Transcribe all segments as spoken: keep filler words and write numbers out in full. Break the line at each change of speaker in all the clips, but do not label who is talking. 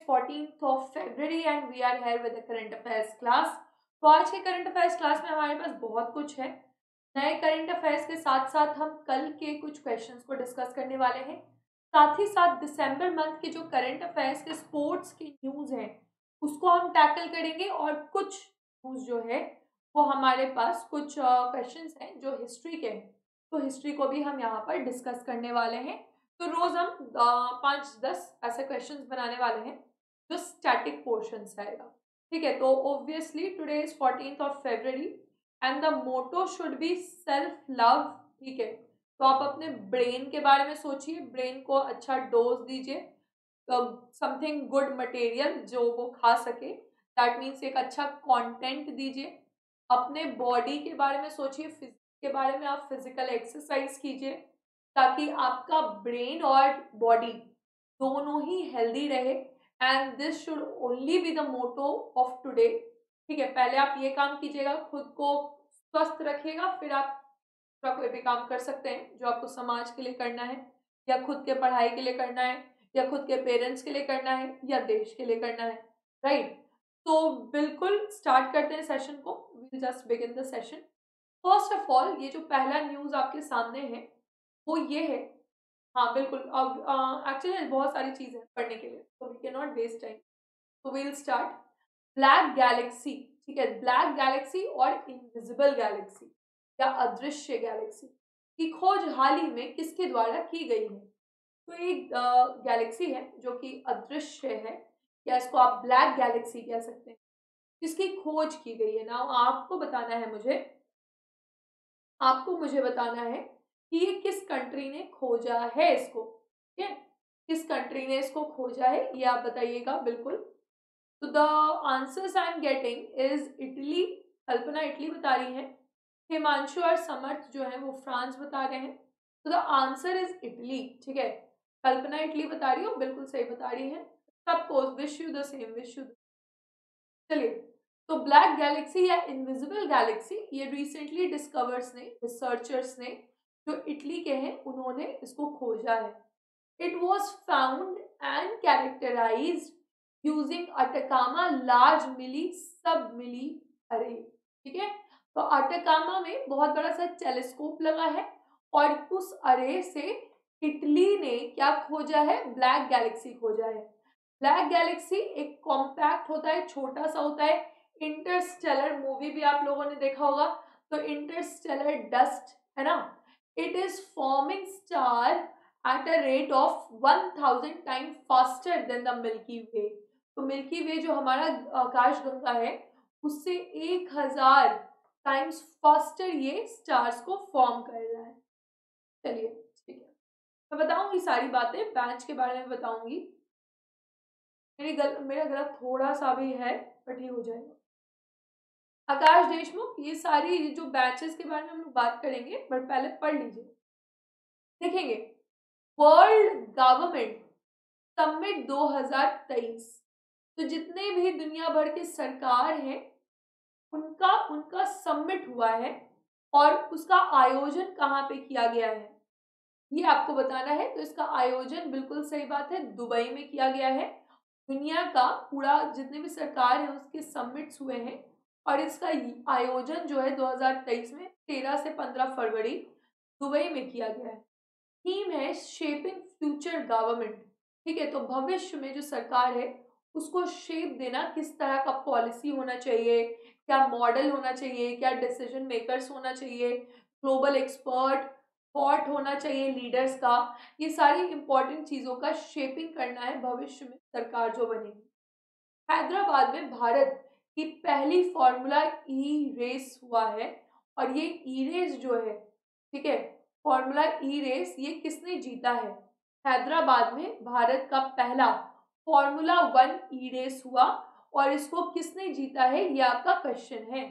Fourteenth of February and we are here with the current affairs class. तो आज के current affairs class में हमारे पास बहुत कुछ है। नए करंट अफेयर्स के साथ साथ हम कल के कुछ क्वेश्चंस को डिस्कस करने वाले हैं। साथ ही साथ दिसंबर मंथ के जो करंट अफेयर्स के स्पोर्ट्स की न्यूज हैं उसको हम टैकल करेंगे, और कुछ न्यूज जो है वो हमारे पास कुछ क्वेश्चंस हैं जो हिस्ट्री के हैं, तो हिस्ट्री को भी हम यहाँ पर डिस्कस करने वाले हैं। तो रोज हम पाँच दस ऐसे क्वेश्चंस बनाने वाले हैं जो स्टैटिक पोर्शंस रहेगा। ठीक है, तो obviously today is fourteenth of February and the motto should be self love. ठीक है, तो आप अपने ब्रेन के बारे में सोचिए, ब्रेन को अच्छा डोज दीजिए, समथिंग गुड मटेरियल जो वो खा सके, दैट मीन्स एक अच्छा कंटेंट दीजिए। अपने बॉडी के बारे में सोचिए, फिजिक के बारे में आप फिजिकल एक्सरसाइज कीजिए ताकि आपका ब्रेन और बॉडी दोनों ही हेल्दी रहे, and this should only be the motto of today. ठीक है, पहले आप ये काम कीजिएगा, खुद को स्वस्थ रखिएगा, फिर आप कोई भी काम कर सकते हैं जो आपको समाज के लिए करना है, या खुद के पढ़ाई के लिए करना है, या खुद के पेरेंट्स के लिए करना है, या देश के लिए करना है। राइट, तो बिल्कुल स्टार्ट करते हैं सेशन को। We just begin the session. First of all, ये जो पहला न्यूज आपके सामने है वो ये है, हाँ बिल्कुल, अब एक्चुअली बहुत सारी चीजें हैं पढ़ने के लिए, तो वी कैन नॉट वेस्ट टाइम, तो we will start. Black galaxy, ठीक है, ब्लैक गैलेक्सी और इनविजिबल गैलेक्सी या अदृश्य गैलेक्सी की खोज हाल ही में किसके द्वारा की गई है? तो एक गैलेक्सी है जो कि अदृश्य है, या इसको आप ब्लैक गैलेक्सी कह सकते हैं, जिसकी खोज की गई है ना। आपको बताना है मुझे आपको मुझे बताना है कि ये किस कंट्री ने खोजा है इसको। ठीक है, किस कंट्री ने इसको खोजा है ये आप बताइएगा बिल्कुल। तो the answers I am getting is Italy. Kalpana Italy बता रही है, हिमांशु और समर्थ जो है वो फ्रांस बता रहे हैं। तो द आंसर इज इटली। ठीक है, कल्पना इटली बता रही हो, बिल्कुल सही बता रही है। सबको wish you the same, wish you. चलिए, तो ब्लैक गैलेक्सी या इनविजिबल गैलेक्सी ये रिसेंटली डिस्कवर्स ने रिसर्चर्स ने जो इटली के हैं उन्होंने इसको खोजा है। It was found and characterized using Atacama large milli सब मिली अरे। ठीक है, तो अटकामा में बहुत बड़ा सा टेलीस्कोप लगा है, और उस अरे से इटली ने क्या खोजा है? ब्लैक गैलेक्सी खोजा है। ब्लैक गैलेक्सी एक कॉम्पैक्ट होता है, छोटा सा होता है। इंटरस्टेलर मूवी भी आप लोगों ने देखा होगा, तो इंटरस्टेलर डस्ट है ना, it is forming star at a rate of one thousand time faster than the Milky Way. तो मिल्की वे जो हमारा आकाश गंगा है उससे एक हजार टाइम्स फास्टर ये स्टार्स को फॉर्म कर रहा है। चलिए ठीक है, मैं बताऊंगी सारी बातें, बैच के बारे में बताऊंगी। मेरी गल मेरा गला थोड़ा सा भी है बट ये हो जाएगा। आकाश देशमुख, ये सारी जो बैचेस के बारे में हम लोग बात करेंगे, बट पहले पढ़ लीजिए। देखेंगे वर्ल्ड गवर्नमेंट समिट दो हज़ार तेईस। तो जितने भी दुनिया भर के सरकार हैं उनका उनका समिट हुआ है, और उसका आयोजन कहाँ पे किया गया है ये आपको बताना है। तो इसका आयोजन, बिल्कुल सही बात है, दुबई में किया गया है। दुनिया का पूरा जितने भी सरकार है उसके समिट्स हुए हैं, और इसका आयोजन जो है दो हज़ार तेईस में तेरह से पंद्रह फरवरी दुबई में किया गया है। थीम है शेपिंग फ्यूचर गवर्नमेंट। ठीक है, तो भविष्य में जो सरकार है उसको शेप देना, किस तरह का पॉलिसी होना चाहिए, क्या मॉडल होना चाहिए, क्या डिसीजन मेकर्स होना चाहिए, ग्लोबल एक्सपर्ट थॉट होना चाहिए लीडर्स का, ये सारी इंपॉर्टेंट चीजों का शेपिंग करना है भविष्य में सरकार जो बनेगी। हैदराबाद में भारत की पहली फॉर्मूला ई रेस हुआ है, और ये ई रेस जो है, ठीक है, फॉर्मूला ई रेस ये किसने जीता है? हैदराबाद में भारत का पहला फॉर्मूला वन ई रेस हुआ, और इसको किसने जीता है ये आपका क्वेश्चन है।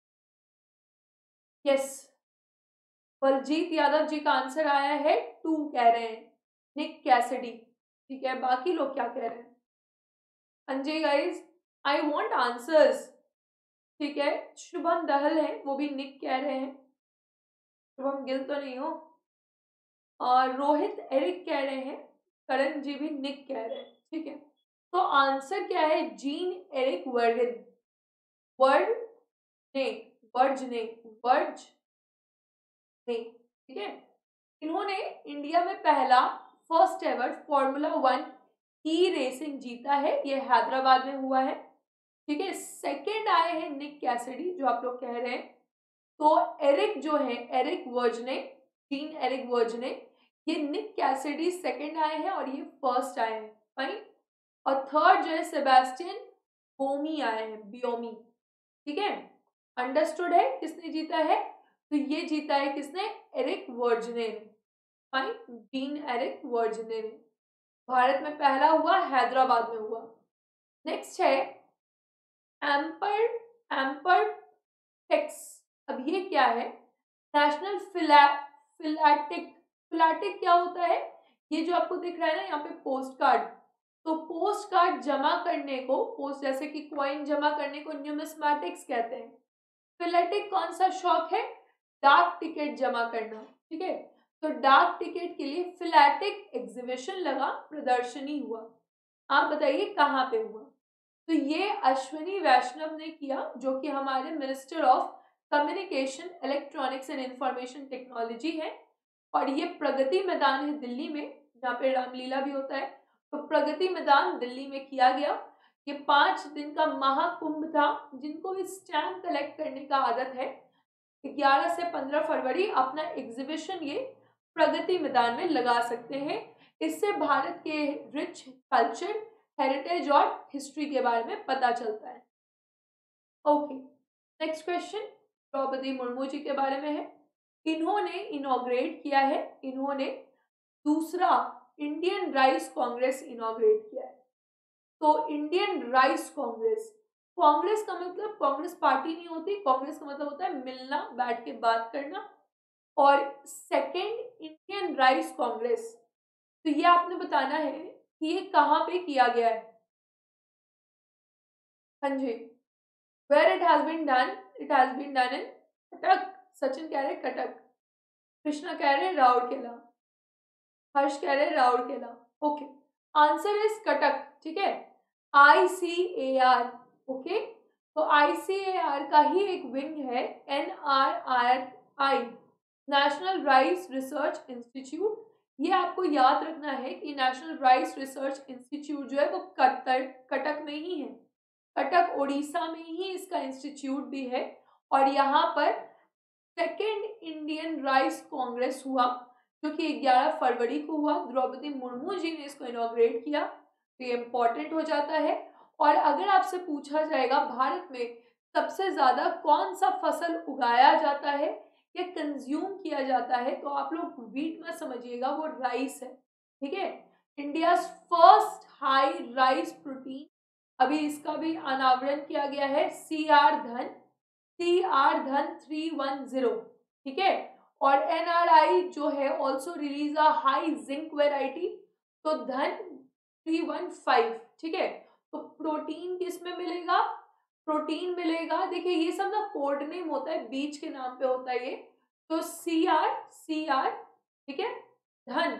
यस, बलजीत यादव जी का आंसर आया है टू, कह रहे हैं निक कैसिडी। ठीक है, बाकी लोग क्या कह रहे हैं? Anjay guys, I want answers. ठीक है, शुभम दहल है, वो भी निक कह रहे हैं। शुभम गिल तो नहीं हो। और रोहित एरिक कह रहे हैं, करण जी भी निक कह रहे हैं। ठीक है, तो आंसर क्या है, जीन एरिक वर्गन, वर्ड ने वर्ज ने वर्ज ने ठीक है। इन्होंने इंडिया में पहला first ever formula one E racing जीता है, ये हैदराबाद में हुआ है, ठीक है। सेकंड आए हैं निक कैसिडी, जो आप लोग कह रहे हैं, तो एरिक जो है, एरिक वर्जने, जीन एरिक वर्जने, ये निक कैसिडी सेकंड आए हैं और ये फर्स्ट आए हैं, फाइन। और थर्ड जो है सेबेस्टियन बोमी आए हैं, बियोमी, ठीक है। अंडरस्टूड है, किसने जीता है, तो ये जीता है किसने, एरिक वर्जने ने, फाइन, जीन एरिक वर्जने ने। भारत में पहला हुआ, हैदराबाद में हुआ। नेक्स्ट है एम्पर एम्पर टेक्स। अब ये क्या है, नेशनल फिला फिलाटिक फिलाटिक क्या होता है, ये जो आपको दिख रहा है ना यहाँ पे पोस्ट कार्ड, तो पोस्ट कार्ड जमा करने को, पोस्ट जैसे कि कॉइन जमा करने को न्यूमिस्मेटिक्स कहते हैं। फिलाटिक कौन सा शौक है, डाक टिकट जमा करना, ठीक है। तो डाक टिकट के लिए फिलाटिक एग्जीबिशन लगा, प्रदर्शनी हुआ, आप बताइए कहाँ पे हुआ, तो ये अश्विनी वैष्णव ने किया, जो कि हमारे minister of communication, electronics and information technology है, और ये प्रगति मैदान है दिल्ली में, जहाँ पे रामलीला भी होता है, तो प्रगति मैदान दिल्ली में किया गया। ये पांच दिन का महाकुंभ था, जिनको भी स्टैम्प कलेक्ट करने का आदत है, ग्यारह से पंद्रह फरवरी अपना एग्जीबिशन ये प्रगति मैदान में लगा सकते हैं। इससे भारत के रिच कल्चर, हेरिटेज और हिस्ट्री के बारे में पता चलता है। Okay, next question Draupadi Murmu ji के बारे में है। इन्होंने इनॉग्रेट किया है, इन्होंने दूसरा इंडियन राइस कांग्रेस इनॉग्रेट किया है। तो इंडियन राइस कांग्रेस, कांग्रेस का मतलब कांग्रेस पार्टी नहीं होती, कांग्रेस का मतलब होता है मिलना, बैठ के बात करना। और सेकंड इंडियन राइस कांग्रेस, तो ये आपने बताना है कि ये कहाँ पे किया गया है। हाँ जी, where it has been done, it has been done in Cuttack. Sachin कह रहे कटक, कृष्णा कह रहे राउरकेला, हर्ष कह रहे Rourkela. Okay, answer is Cuttack, ठीक है। आई सी ए आर, ओके, तो आई सी ए आर का ही एक विंग है N R R I, national rice research institute. ये आपको याद रखना है कि नेशनल राइस रिसर्च इंस्टीट्यूट जो है वो कटक कटक में ही है, कटक उड़ीसा में ही इसका इंस्टीट्यूट भी है। और यहाँ पर सेकेंड इंडियन राइस कांग्रेस हुआ, जो कि ग्यारह फरवरी को हुआ, द्रौपदी मुर्मू जी ने इसको इनॉग्रेट किया, तो ये इम्पोर्टेंट हो जाता है। और अगर आपसे पूछा जाएगा भारत में सबसे ज्यादा कौन सा फसल उगाया जाता है या कंज्यूम किया जाता है, तो आप लोग वीट में समझिएगा वो राइस है, ठीक है। India first high rice protein, अभी इसका भी अनावरण किया गया है, C R Dhan, C R Dhan three one zero, ठीक है। और एन आर आई जो है also release a high zinc variety, तो धन थ्री वन फाइव, ठीक है। तो प्रोटीन किस में मिलेगा, प्रोटीन मिलेगा, देखिए ये सब ना कोड नेम होता है, बीज के नाम पे होता है ये, तो सी आर सी आर, ठीक है। धन,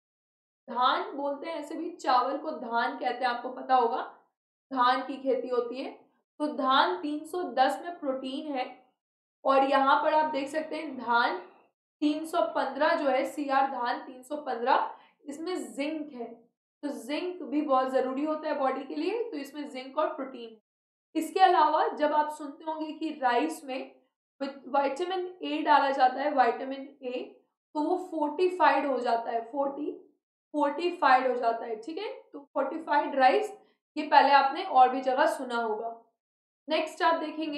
धान बोलते हैं, ऐसे भी चावल को धान कहते हैं, आपको पता होगा, धान की खेती होती है, तो धान तीन सौ दस में प्रोटीन है। और यहाँ पर आप देख सकते हैं धान तीन सौ पंद्रह जो है, सी आर धान तीन सौ पंद्रह, इसमें जिंक है, तो जिंक भी बहुत जरूरी होता है बॉडी के लिए, तो इसमें जिंक और प्रोटीन है। इसके अलावा जब आप सुनते होंगे कि राइस में विटामिन ए डाला जाता है, विटामिन ए, तो वो फोर्टिफाइड हो जाता है, फोर्टी फोर्टिफाइड हो जाता है, ठीक है। तो फोर्टिफाइड राइस, ये पहले आपने और भी जगह सुना होगा। नेक्स्ट आप देखेंगे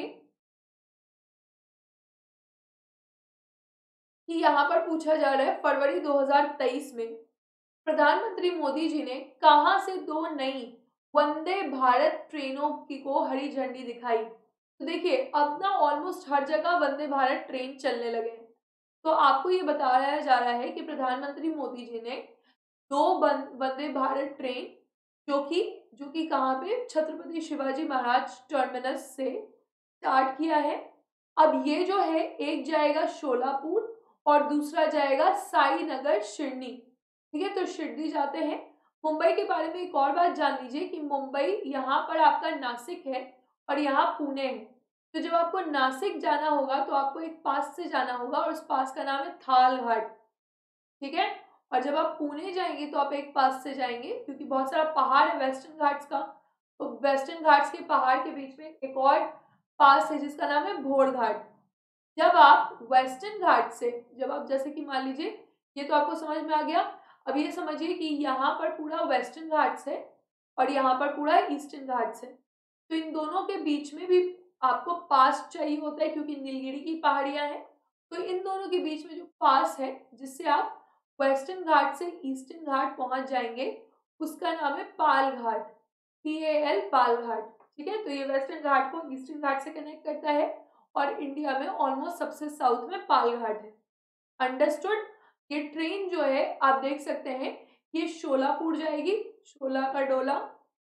कि यहाँ पर पूछा जा रहा है फरवरी दो हज़ार तेईस में प्रधानमंत्री मोदी जी ने कहां से दो नई वंदे भारत ट्रेनों की को हरी झंडी दिखाई। तो देखिए अब ना ऑलमोस्ट हर जगह वंदे भारत ट्रेन चलने लगे हैं, तो आपको ये बताया जा रहा है कि प्रधानमंत्री मोदी जी ने दो वंदे भारत ट्रेन, जो कि जो कि कहाँ पे, छत्रपति शिवाजी महाराज टर्मिनस से स्टार्ट किया है। अब ये जो है एक जाएगा शोलापुर और दूसरा जाएगा साई नगर शिरडी, ठीक है। तो शिरडी जाते हैं मुंबई के बारे में एक और बात जान लीजिए कि मुंबई यहाँ पर आपका नासिक है और यहाँ पुणे है। तो जब आपको नासिक जाना होगा तो आपको एक पास से जाना होगा और उस पास का नाम है थाल घाट, ठीक है। और जब आप पुणे जाएंगे तो आप एक पास से जाएंगे क्योंकि बहुत सारा पहाड़ है वेस्टर्न घाट्स का, तो वेस्टर्न घाट्स के पहाड़ के बीच में एक और पास है जिसका नाम है भोर घाट। जब आप वेस्टर्न घाट से, जब आप जैसे कि मान लीजिए, ये तो आपको समझ में आ गया। अब ये समझिए कि यहाँ पर पूरा वेस्टर्न घाट्स है और यहाँ पर पूरा ईस्टर्न घाट्स है, तो इन दोनों के बीच में भी आपको पास चाहिए होता है क्योंकि नीलगिरी की पहाड़ियां हैं। तो इन दोनों के बीच में जो पास है जिससे आप वेस्टर्न घाट से ईस्टर्न घाट पहुंच जाएंगे उसका नाम है पाल घाट, पी ए एल पाल घाट, ठीक है। तो ये वेस्टर्न घाट को ईस्टर्न घाट से कनेक्ट करता है और इंडिया में ऑलमोस्ट सबसे साउथ में पाल घाट है। अंडरस्टूड। ये ट्रेन जो है आप देख सकते हैं ये शोलापुर जाएगी, शोला का डोला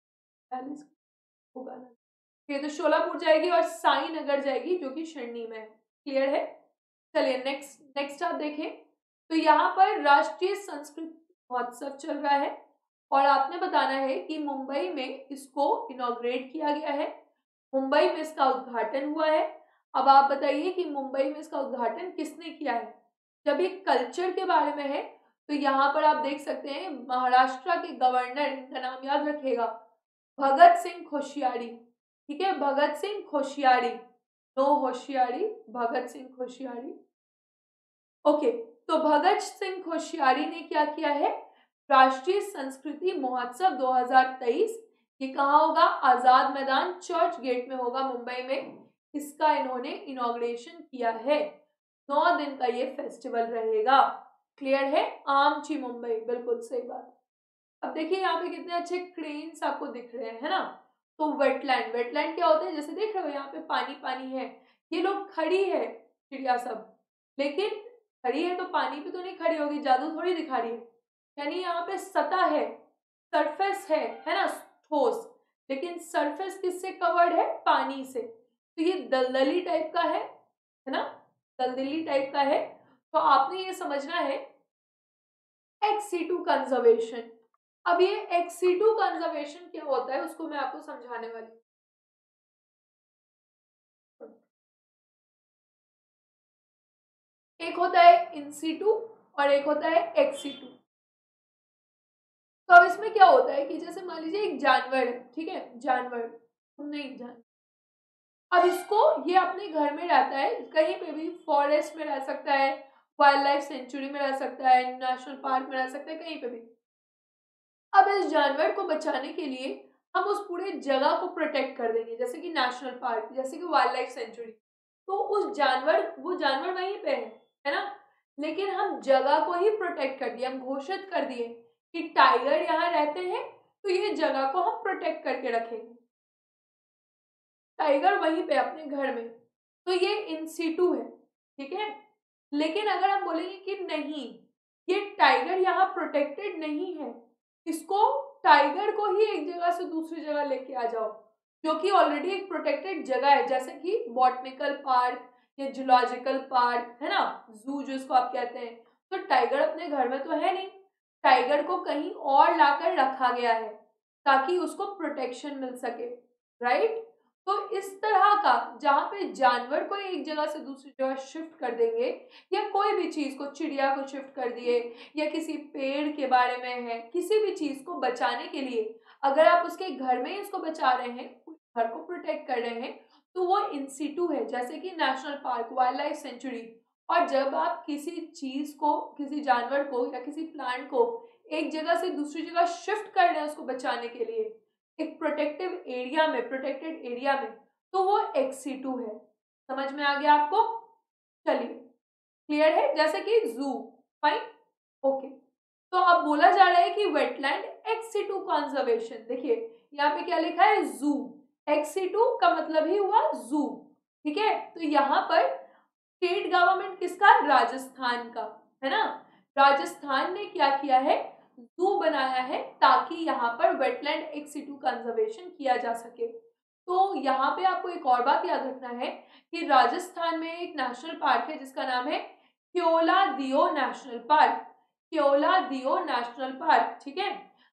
होगा ना, ये तो शोलापुर जाएगी और साईनगर जाएगी जो कि शिरनी में है। क्लियर है। चलिए नेक्स्ट नेक्स्ट आप देखें तो यहाँ पर राष्ट्रीय संस्कृत महोत्सव चल रहा है और आपने बताना है कि मुंबई में इसको इनॉग्रेट किया गया है, मुंबई में इसका उद्घाटन हुआ है। अब आप बताइए कि मुंबई में इसका उद्घाटन किसने किया है। जब ये कल्चर के बारे में है तो यहाँ पर आप देख सकते हैं महाराष्ट्र के गवर्नर, इनका नाम याद रखिएगा, भगत सिंह कोश्यारी, ठीक है, भगत सिंह कोश्यारी, नो होशियारी, भगत सिंह कोश्यारी। ओके, तो भगत सिंह कोश्यारी ने क्या किया है, राष्ट्रीय संस्कृति महोत्सव दो हज़ार तेईस, ये कहाँ होगा, आजाद मैदान चर्च गेट में होगा मुंबई में, इसका इन्होंने इनॉग्रेशन किया है। नौ दिन का ये फेस्टिवल रहेगा। क्लियर है। आमची मुंबई, बिल्कुल सही बात। अब देखिए यहाँ पे कितने अच्छे क्रेन्स आपको दिख रहे हैं, है ना। तो वेटलैंड, वेटलैंड क्या होता है, जैसे देख रहे हो यहाँ पे पानी पानी है, ये लोग खड़ी है चिड़िया सब, लेकिन खड़ी है तो पानी पे तो नहीं खड़ी होगी, जादू थोड़ी दिखा रही है, यानी यहाँ पे सतह है, सरफेस है है ना, ठोस, लेकिन सरफेस किससे कवर्ड है, पानी से। तो ये दलदली टाइप का है है ना, दलदली टाइप का है। तो आपने ये समझना है एक्स सी टू कंजर्वेशन। अब ये एक्स सी टू कंजर्वेशन क्या होता है उसको मैं आपको समझाने वाली हूँ। एक होता है इन सीटू और एक होता है एक्स सी टू। तो अब इसमें क्या होता है कि जैसे मान लीजिए एक जानवर है, ठीक है, जानवर नहीं जान अब इसको, ये अपने घर में रहता है, कहीं पे भी फॉरेस्ट में रह सकता है, वाइल्ड लाइफ सेंचुरी में रह सकता है, नेशनल पार्क में रह सकता है, कहीं पे भी। अब इस जानवर को बचाने के लिए हम उस पूरे जगह को प्रोटेक्ट कर देंगे, जैसे कि नेशनल पार्क, जैसे कि वाइल्ड लाइफ सेंचुरी, तो उस जानवर वो जानवर वहीं पे है है ना, लेकिन हम जगह को ही प्रोटेक्ट कर दिए, हम घोषित कर दिए कि टाइगर यहाँ रहते हैं तो ये जगह को हम प्रोटेक्ट करके रखेंगे, टाइगर वहीं पे अपने घर में, तो ये इन सीटू है, ठीक है। लेकिन अगर हम बोलेंगे कि नहीं, ये टाइगर यहाँ प्रोटेक्टेड नहीं है, इसको टाइगर को ही एक जगह से दूसरी जगह लेके आ जाओ जो कि ऑलरेडी एक प्रोटेक्टेड जगह है, जैसे कि बॉटनिकल पार्क या जूलॉजिकल पार्क, है ना, जू जिसको आप कहते हैं। तो टाइगर अपने घर में तो है नहीं, टाइगर को कहीं और लाकर रखा गया है ताकि उसको प्रोटेक्शन मिल सके, राइट। तो इस तरह का जहाँ पे जानवर को एक जगह से दूसरी जगह शिफ्ट कर देंगे, या कोई भी चीज को, चिड़िया को शिफ्ट कर दिए, या किसी पेड़ के बारे में है, किसी भी चीज को बचाने के लिए अगर आप उसके घर में इसको बचा रहे हैं, घर को प्रोटेक्ट कर रहे हैं, तो वो इन सीटू है, जैसे कि national park, wildlife sanctuary. और जब आप किसी चीज को, किसी जानवर को या किसी प्लांट को एक जगह से दूसरी जगह शिफ्ट कर रहे हैं उसको बचाने के लिए एक प्रोटेक्टिव एरिया में, प्रोटेक्टेड एरिया में, तो वो एक्स सी टू है। समझ में आ गया आपको। चलिए क्लियर है, जैसे कि जू, फाइन, ओके। तो अब बोला जा रहा है कि wetland ex situ conservation, देखिए यहाँ पे क्या लिखा है, जू, एक्स सी टू का मतलब ही हुआ जू, ठीक है। तो यहाँ पर स्टेट गवर्नमेंट किसका, राजस्थान का, है ना, राजस्थान ने क्या किया है, जू बनाया है ताकि यहाँ पर wetland ex situ conservation किया जा सके। तो यहाँ पे आपको एक और बात याद रखना है कि राजस्थान में एक नेशनल पार्क है जिसका नाम है Keoladeo national park, Keoladeo national park, ठीक है।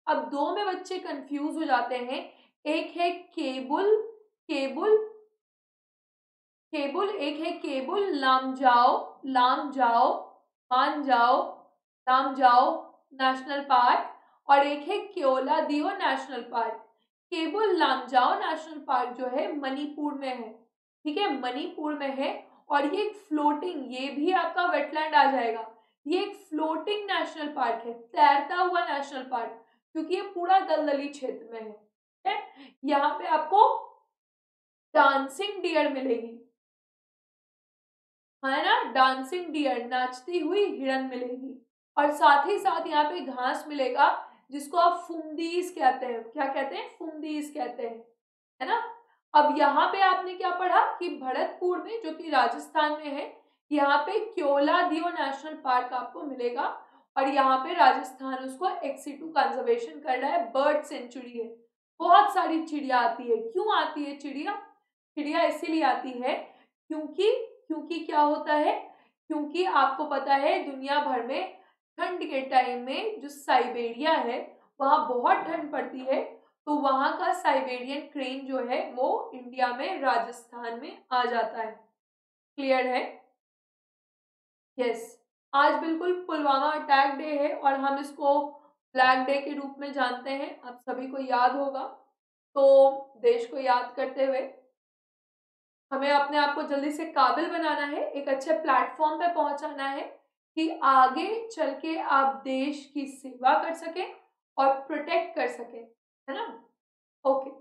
अब दो में बच्चे कंफ्यूज हो जाते हैं, एक है केबुल केबुल केबुल एक है केबुल लामजाओ लामजाओ मानजाओ लामजाओ नेशनल पार्क और एक है Keoladeo national park. Keibul Lamjao national park जो है मणिपुर में है, ठीक है, मणिपुर में है और ये एक फ्लोटिंग, ये भी आपका वेटलैंड आ जाएगा, ये एक फ्लोटिंग नेशनल पार्क है, तैरता हुआ नेशनल पार्क, क्योंकि ये पूरा दलदली क्षेत्र में है, ठीक है। यहाँ पे आपको डांसिंग डियर मिलेगी, है ना, डांसिंग डियर, नाचती हुई हिरन मिलेगी और साथ ही साथ यहाँ पे घास मिलेगा जिसको आप फुंदीस कहते हैं, क्या कहते हैं, फुंदीस कहते हैं, है ना। अब यहाँ पे आपने क्या पढ़ा कि भरतपुर में, जो कि राजस्थान में है, यहाँ पे केओलादियो नेशनल पार्क आपको मिलेगा और यहाँ पे राजस्थान उसको एक्सिटू कंजर्वेशन कर रहा है, बर्ड सेंचुरी है, बहुत सारी चिड़िया आती है। क्यों आती है चिड़िया? चिड़िया इसीलिए आती है क्योंकि क्योंकि क्या होता है, क्योंकि आपको पता है दुनिया भर में ठंड के टाइम में जो साइबेरिया है वहाँ बहुत ठंड पड़ती है, तो वहाँ का साइबेरियन क्रेन जो है वो इंडिया में राजस्थान में आ जाता है। क्लियर है? यस। आज बिल्कुल पुलवामा अटैक डे है और हम इसको ब्लैक डे के रूप में जानते हैं, आप सभी को याद होगा। तो देश को याद करते हुए हमें अपने आप को जल्दी से काबिल बनाना है, एक अच्छे प्लेटफॉर्म पे पहुंचाना है कि आगे चल के आप देश की सेवा कर सकें और प्रोटेक्ट कर सकें, है ना। Okay,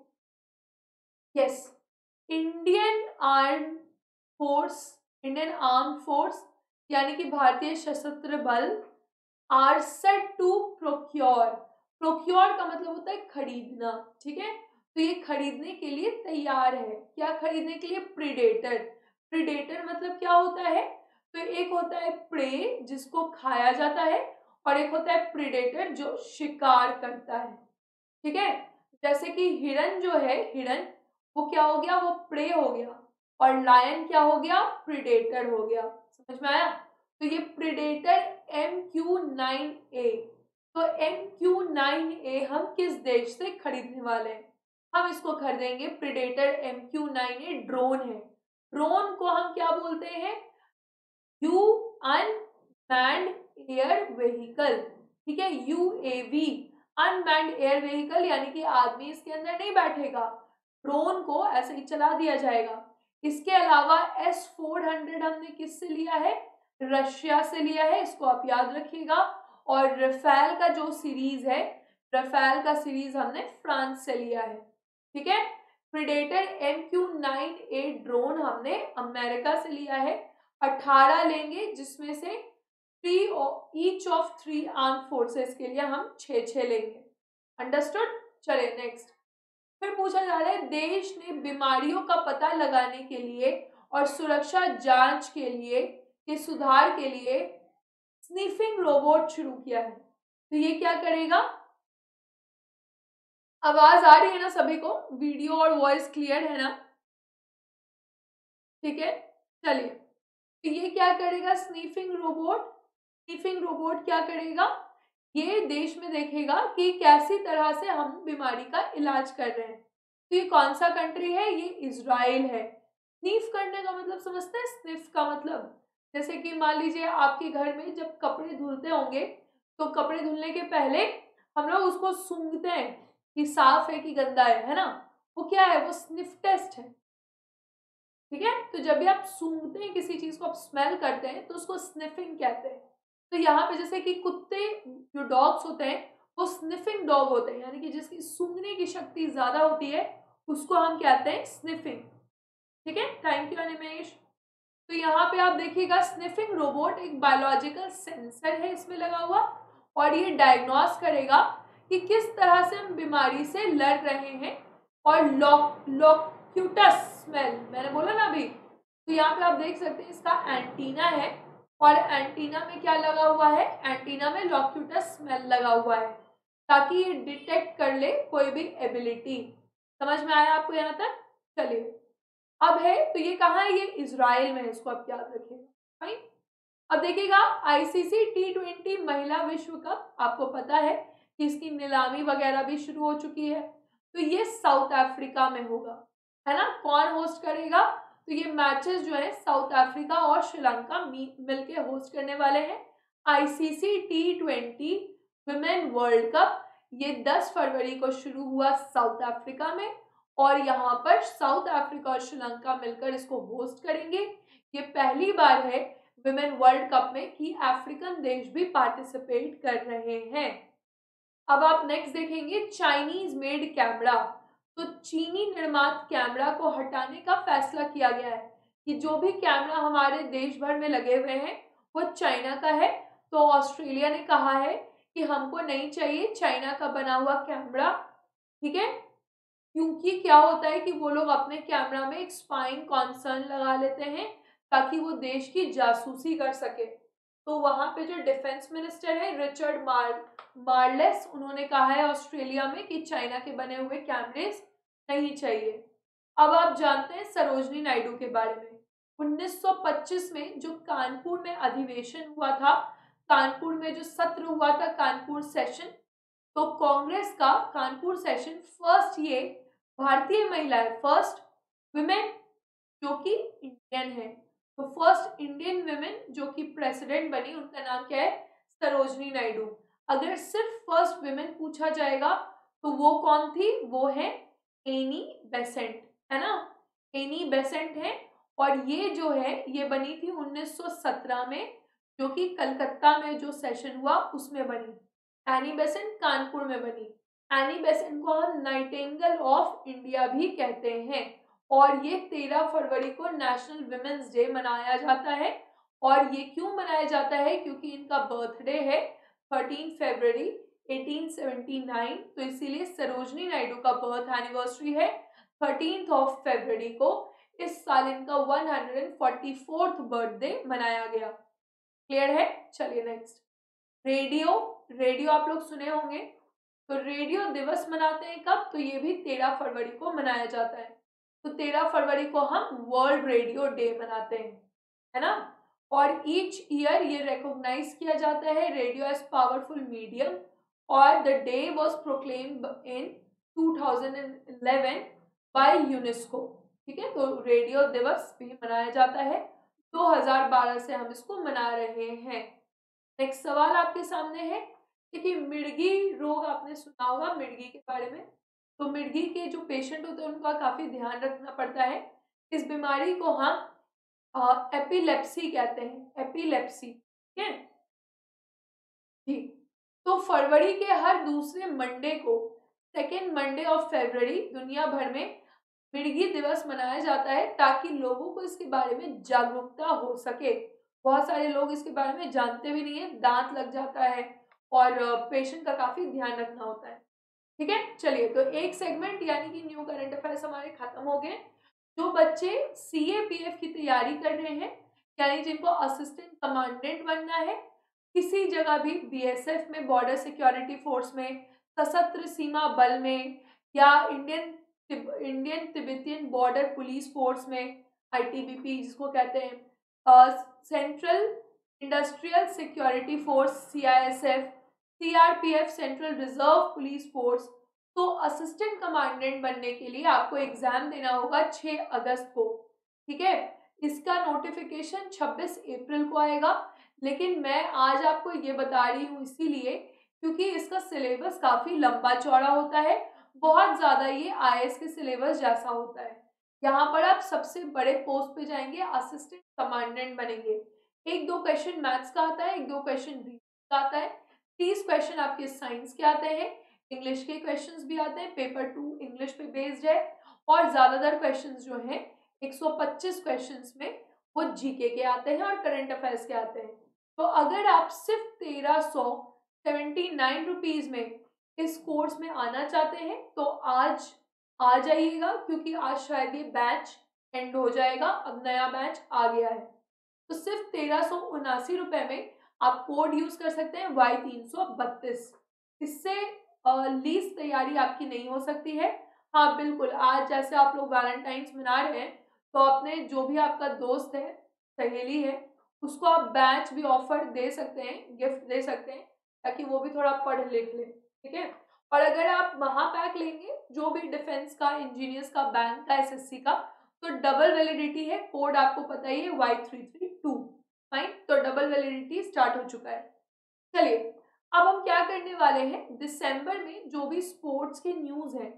yes. Indian arm force, Indian arm force यानी कि भारतीय सशस्त्र बल are set to procure, procure का मतलब होता है खरीदना, ठीक है, तो ये खरीदने के लिए तैयार है। क्या खरीदने के लिए? प्रीडेटर। प्रीडेटर मतलब क्या होता है? तो एक होता है प्रे जिसको खाया जाता है और एक होता है प्रीडेटर जो शिकार करता है, ठीक है। जैसे कि हिरन जो है, हिरन वो क्या हो गया, वो प्रे हो गया और लायन क्या हो गया, प्रीडेटर हो गया। समझ में आया? तो ये predator M Q nine A, तो एम क्यू नाइन ए हम किस देश से खरीदने वाले हैं? हम इसको खरीदेंगे predator M Q nine A, drone है। ड्रोन को हम क्या बोलते हैं? यू अनमैन्ड एयर व्हीकल, ठीक है, यूएवी, अनमैन्ड एयर व्हीकल, यानी कि आदमी इसके अंदर नहीं बैठेगा, ड्रोन को ऐसे ही चला दिया जाएगा। इसके अलावा एस फोर हंड्रेड हमने किससे लिया है? रशिया से लिया है, इसको आप याद रखिएगा। और रफेल का जो सीरीज है, रफेल का सीरीज हमने फ्रांस से लिया है, ठीक है। Predator M Q nine A drone हमने अमेरिका से लिया है, अठारह लेंगे जिसमें से three each of three arm forces के लिए हम छः छः लेंगे। अंडरस्टूड? चले नेक्स्ट। फिर पूछा जा रहा है देश ने बीमारियों का पता लगाने के लिए और सुरक्षा जांच के लिए के सुधार के लिए स्निफिंग रोबोट शुरू किया है, तो ये क्या करेगा? आवाज आ रही है ना सभी को? वीडियो और वॉइस क्लियर है ना? ठीक है, चलिए। तो ये क्या करेगा? स्निफिंग रोबोट, स्निफिंग रोबोट क्या करेगा? ये देश में देखेगा कि कैसी तरह से हम बीमारी का इलाज कर रहे हैं। तो ये कौन सा कंट्री है? ये इजराइल है। स्निफ करने का मतलब समझते हैं? स्निफ का मतलब जैसे कि मान लीजिए आपके घर में जब कपड़े धुलते होंगे तो कपड़े धुलने के पहले हम लोग उसको सूंघते हैं कि साफ है कि गंदा है, है ना। वो क्या है? वो स्निफ टेस्ट है, ठीक है। तो जब भी आप सूंघते हैं किसी चीज को, आप स्मेल करते हैं, तो उसको स्निफिंग कहते हैं। तो यहाँ पे जैसे कि कुत्ते जो डॉग्स होते हैं वो स्निफिंग डॉग होते हैं, यानी कि जिसकी सूंघने की शक्ति ज्यादा होती है उसको हम कहते हैं स्निफिंग, ठीक है। Thank you Animesh. तो यहाँ पे आप देखिएगा स्निफिंग रोबोट एक बायोलॉजिकल सेंसर है इसमें लगा हुआ और ये डायग्नोस करेगा कि किस तरह से हम बीमारी से लड़ रहे हैं। और लॉक लॉक्यूटस स्मेल मैंने बोला ना अभी, तो यहाँ पे आप देख सकते हैं इसका एंटीना है और एंटीना में क्या लगा हुआ है? एंटीना में लॉक्यूटस स्मेल लगा हुआ है ताकि ये डिटेक्ट कर ले कोई भी एबिलिटी। समझ में आया आपको यहाँ तक? चलिए, अब है तो ये कहाँ है? ये इजराइल में है, इसको आप याद रखिएगा। राइट, अब देखिएगा आईसीसी टी ट्वेंटी महिला विश्व कप, आपको पता है कि इसकी नीलामी वगैरह भी शुरू हो चुकी है। तो ये साउथ अफ्रीका में होगा, है ना। कौन होस्ट करेगा? तो ये मैचेस जो है साउथ अफ्रीका और श्रीलंका मिलके होस्ट करने वाले हैं। ICC T twenty women world cup ये दस फरवरी को शुरू हुआ साउथ अफ्रीका में, और यहाँ पर साउथ अफ्रीका और श्रीलंका मिलकर इसको होस्ट करेंगे। ये पहली बार है विमेन वर्ल्ड कप में कि अफ्रीकन देश भी पार्टिसिपेट कर रहे हैं। अब आप नेक्स्ट देखेंगे चाइनीज मेड कैमरा। तो चीनी निर्मित कैमरा को हटाने का फैसला किया गया है कि जो भी कैमरा हमारे देश भर में लगे हुए हैं वो चाइना का है। तो ऑस्ट्रेलिया ने कहा है कि हमको नहीं चाहिए चाइना का बना हुआ कैमरा, ठीक है। क्योंकि क्या होता है कि वो लोग अपने कैमरा में एक स्पाइंग कॉन्सर्न लगा लेते हैं ताकि वो देश की जासूसी कर सके। तो वहां पे जो डिफेंस मिनिस्टर है रिचर्ड मार मार्लेस, उन्होंने कहा है ऑस्ट्रेलिया में कि चाइना के बने हुए कैमरेज नहीं चाहिए। अब आप जानते हैं सरोजनी नायडू के बारे में। उन्नीस सौ पच्चीस में जो कानपुर में अधिवेशन हुआ था, कानपुर में जो सत्र हुआ था, कानपुर सेशन, तो कांग्रेस का कानपुर सेशन फर्स्ट ये भारतीय महिलाएं, फर्स्ट विमेन जो कि इंडियन है, तो फर्स्ट इंडियन विमेन जो कि प्रेसिडेंट बनी, उनका नाम क्या है? सरोजनी नायडू। अगर सिर्फ फर्स्ट विमेन पूछा जाएगा तो वो कौन थी? वो है एनी बेसेंट, है ना। एनी बेसेंट है, और ये जो है ये बनी थी उन्नीस सौ सत्रह में, जो कि कलकत्ता में जो सेशन हुआ उसमें बनी। एनी बेसेंट कानपुर में बनी। एनी बेसेंट को हम नाइटिंगेल ऑफ इंडिया भी कहते हैं, और ये तेरह फरवरी को नेशनल विमेंस डे मनाया जाता है। और ये क्यों मनाया जाता है? क्योंकि इनका बर्थडे है थर्टीन फरवरी अठारह सौ उन्यासी, तो इसीलिए सरोजनी नायडू का बर्थ एनिवर्सरी है थर्टीन ऑफ फरवरी को। इस साल इनका one hundred forty fourth birthday मनाया गया। क्लियर है? चलिए नेक्स्ट, रेडियो। रेडियो आप लोग सुने होंगे। तो रेडियो दिवस मनाते हैं कब? तो ये भी तेरह फरवरी को मनाया जाता है। तो तेरह फरवरी को हम वर्ल्ड रेडियो डे मनाते हैं, है ना। और ईच ईयर ये रिकॉग्नाइज किया जाता है रेडियो एज पावरफुल मीडियम, और the day was proclaimed in two thousand eleven by UNESCO, ठीक है। तो रेडियो दिवस भी मनाया जाता है, दो हज़ार बारह से हम इसको मना रहे हैं। नेक्स्ट सवाल आपके सामने है, देखिए मिर्गी रोग आपने सुना होगा मिर्गी के बारे में। तो मिर्गी के जो पेशेंट होते हैं उनका काफी ध्यान रखना पड़ता है। इस बीमारी को हम एपिलेप्सी कहते हैं, एपिलेप्सी, ठीक है जी। तो फरवरी के हर दूसरे मंडे को, सेकेंड मंडे ऑफ फरवरी, दुनिया भर में मिर्गी दिवस मनाया जाता है ताकि लोगों को इसके बारे में जागरूकता हो सके। बहुत सारे लोग इसके बारे में जानते भी नहीं है, दांत लग जाता है और पेशेंट का काफी ध्यान रखना होता है, ठीक है। चलिए, तो एक सेगमेंट यानी कि न्यू करंट अफेयर्स हमारे खत्म हो गए। जो बच्चे सीएपीएफ की तैयारी कर रहे हैं, यानी जिनको असिस्टेंट कमांडेंट बनना है किसी जगह भी, बीएसएफ में, बॉर्डर सिक्योरिटी फोर्स में, सशस्त्र सीमा बल में, या Indian Indian Tibetan border police force में, आईटीबीपी जिसको कहते हैं, central industrial security force CISF, CRPF central reserve police force, तो असिस्टेंट कमांडेंट बनने के लिए आपको एग्जाम देना होगा छह अगस्त को, ठीक है। इसका नोटिफिकेशन छब्बीस अप्रैल को आएगा, लेकिन मैं आज आपको ये बता रही हूँ इसीलिए क्योंकि इसका सिलेबस काफी लंबा चौड़ा होता है, बहुत ज्यादा ये आईएएस के सिलेबस जैसा होता है। यहाँ पर आप सबसे बड़े पोस्ट पे जाएंगे, असिस्टेंट कमांडेंट बनेंगे। एक दो क्वेश्चन मैथ्स का आता है, एक दो क्वेश्चन रीजनिंग का आता है, तीस क्वेश्चन आपके साइंस के आते हैं, इंग्लिश के क्वेश्चंस भी आते हैं, पेपर टू इंग्लिश पे बेस्ड है, और ज्यादातर क्वेश्चंस जो हैं एक सौ पच्चीस क्वेश्चंस में वो जीके के आते हैं और करंट अफेयर्स के आते हैं। तो अगर आप सिर्फ तेरह सौ सेवेंटी नाइन रुपीज में इस कोर्स में आना चाहते हैं तो आज आ जाइएगा, क्योंकि आज शायद ये बैच एंड हो जाएगा, अब नया बैच आ गया है। तो सिर्फ तेरह सौ उनासी रुपए में आप कोड यूज कर सकते हैं वाई तीन सौ बत्तीस। इससे लीज तैयारी आपकी नहीं हो सकती है। हाँ बिल्कुल, आज जैसे आप लोग वैलेंटाइंस मना रहे हैं तो अपने जो भी आपका दोस्त है, सहेली है, उसको आप बैच भी ऑफर दे सकते हैं, गिफ्ट दे सकते हैं, ताकि वो भी थोड़ा पढ़ लिख ले, ठीक है। और अगर आप महापैक लेंगे जो भी डिफेंस का, इंजीनियर्स का, बैंक का, एसएससी का, तो डबल वैलिडिटी है, कोड आपको पता ही है Y three three two. Fine, तो डबल वैलिडिटी स्टार्ट हो चुका है। चलिए अब हम क्या करने वाले हैं, दिसंबर में जो भी स्पोर्ट्स के न्यूज है,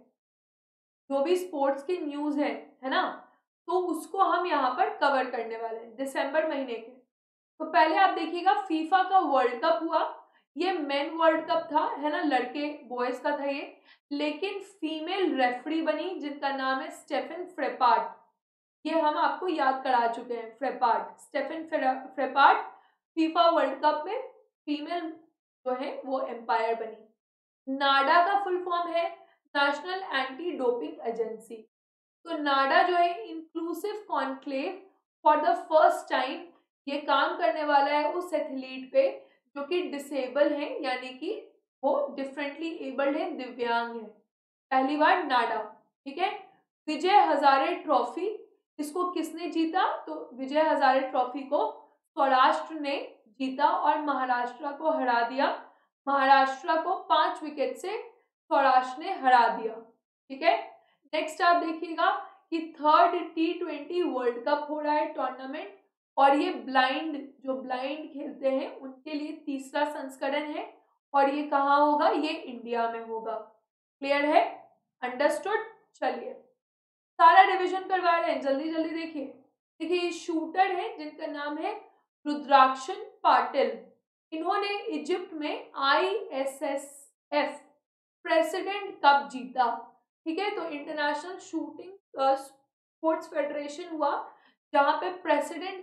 जो भी स्पोर्ट्स के न्यूज है है ना, तो उसको हम यहाँ पर कवर करने वाले हैं दिसंबर महीने के। तो पहले आप देखिएगा फीफा का वर्ल्ड कप हुआ, ये मेन वर्ल्ड कप था, है ना, लड़के बॉयज का था ये, लेकिन फीमेल रेफरी बनी जिनका नाम है स्टेफन फ्रेपार्ट। ये हम आपको याद करा चुके हैं, Frappart, Stephanie Frappart FIFA world cup में फीमेल जो है वो एम्पायर बनी। नाडा का फुल फॉर्म है नेशनल एंटी डोपिंग एजेंसी। तो नाडा जो है inclusive conclave for the first time ये काम करने वाला है उस एथलीट पे जो कि डिसेबल है, यानी कि वो डिफरेंटली एबल्ड है, दिव्यांग है। पहली बार नाडा, ठीक है। विजय हजारे ट्रॉफी, इसको किसने जीता, तो विजय हजारे ट्रॉफी को सौराष्ट्र ने जीता और महाराष्ट्र को हरा दिया। महाराष्ट्र को पांच विकेट से सौराष्ट्र ने हरा दिया, ठीक है। नेक्स्ट आप देखिएगा कि third T twenty world cup हो रहा है टूर्नामेंट, और ये ब्लाइंड, जो ब्लाइंड खेलते हैं उनके लिए तीसरा संस्करण है, और ये कहाँ होगा, ये इंडिया में होगा। क्लियर है, अंडरस्टूड। चलिए सारा डिवीजन करवा रहे हैं, जल्दी जल्दी देखिए। देखिए ये शूटर है जिनका नाम है रुद्राक्षन पाटिल, इन्होंने इजिप्ट में I S S F president cup जीता, ठीक है। तो इंटरनेशनल शूटिंग स्पोर्ट्स फेडरेशन हुआ जहां पे प्रेसिडेंट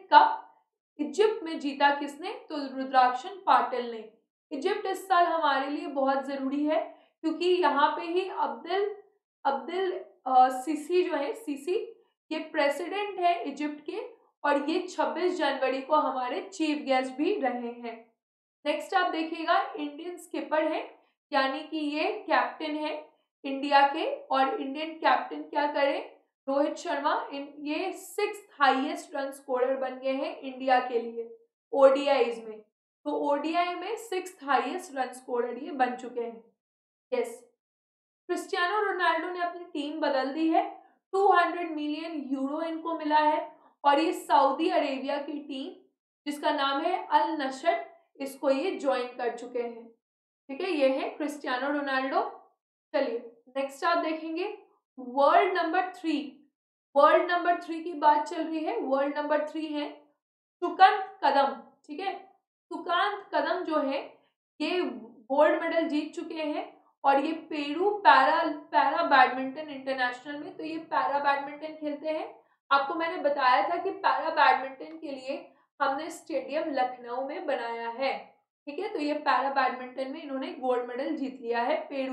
कप इजिप्ट में जीता किसने, तो रुद्राक्षन पाटिल ने। इजिप्ट इस साल हमारे लिए बहुत जरूरी है क्योंकि यहाँ पे ही अब्दुल अब्दुल सीसी जो है, सीसी ये प्रेसिडेंट है इजिप्ट के, और ये छब्बीस जनवरी को हमारे चीफ गेस्ट भी रहे हैं। नेक्स्ट आप देखिएगा इंडियन स्किपर है, यानी कि ये कैप्टन है इंडिया के, और इंडियन कैप्टन क्या करें, रोहित शर्मा, इन ये सिक्स हाईएस्ट रन स्कोरर बन गए हैं इंडिया के लिए ओडीआईज में। तो ओडीआई में सिक्स हाईएस्ट रन स्कोरर ये बन चुके हैं। यस, क्रिस्टियानो रोनाल्डो ने अपनी टीम बदल दी है, दो सौ मिलियन यूरो इनको मिला है, और ये सऊदी अरेबिया की टीम जिसका नाम है अल नशर, इसको ये ज्वाइन कर चुके हैं, ठीक है। ये है क्रिस्टियानो रोनाल्डो। चलिए नेक्स्ट आप देखेंगे world number three, world number three की बात चल रही है। वर्ल्ड नंबर थ्री है सुकांत कदम, ठीक है। सुकांत कदम जो है ये गोल्ड मेडल जीत चुके हैं, और ये Peru para para badminton international में, तो ये पैरा बैडमिंटन खेलते हैं। आपको मैंने बताया था कि पैरा बैडमिंटन के लिए हमने स्टेडियम लखनऊ में बनाया है, ठीक है। तो ये पैरा बैडमिंटन में इन्होंने गोल्ड मेडल जीत लिया है पेरू।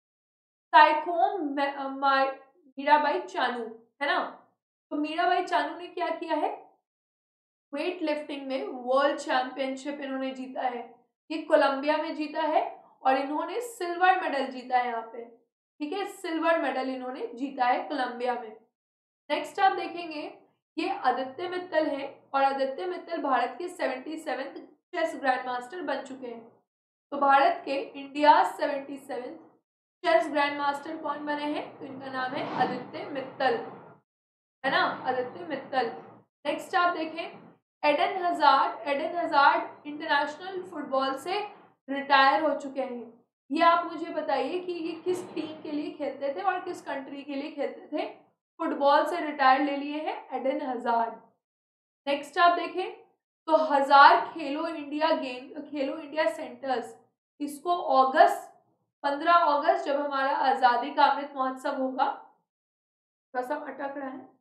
साइखोम मीराबाई चानू, है ना, तो मीराबाई चानू ने क्या किया है, वेट लिफ्टिंग में वर्ल्ड चैंपियनशिप इन्होंने जीता है, ये कोलंबिया में जीता है, और इन्होंने सिल्वर मेडल जीता है यहाँ पे, ठीक है। सिल्वर मेडल इन्होंने जीता है कोलंबिया में। नेक्स्ट आप देखेंगे ये आदित्य मित्तल है, और आदित्य मित्तल भारत के seventy seventh chess grandmaster बन चुके हैं। तो भारत के India seventy seventh chess grandmaster कौन बने हैं, तो इनका नाम है आदित्य मित्तल, है ना, आदित्य मित्तल। नेक्स्ट आप देखें Eden Hazard, Eden Hazard international football से रिटायर हो चुके हैं। ये आप मुझे बताइए कि ये किस टीम के लिए खेलते थे और किस कंट्री के लिए खेलते थे, फुटबॉल से रिटायर ले लिए हैं एडन हजार्ड। नेक्स्ट आप देखें तो हजार Khelo India game, Khelo India centres, इसको अगस्त पंद्रह अगस्त जब हमारा आज़ादी का अमृत महोत्सव होगा, थोड़ा सा अटक रहा है,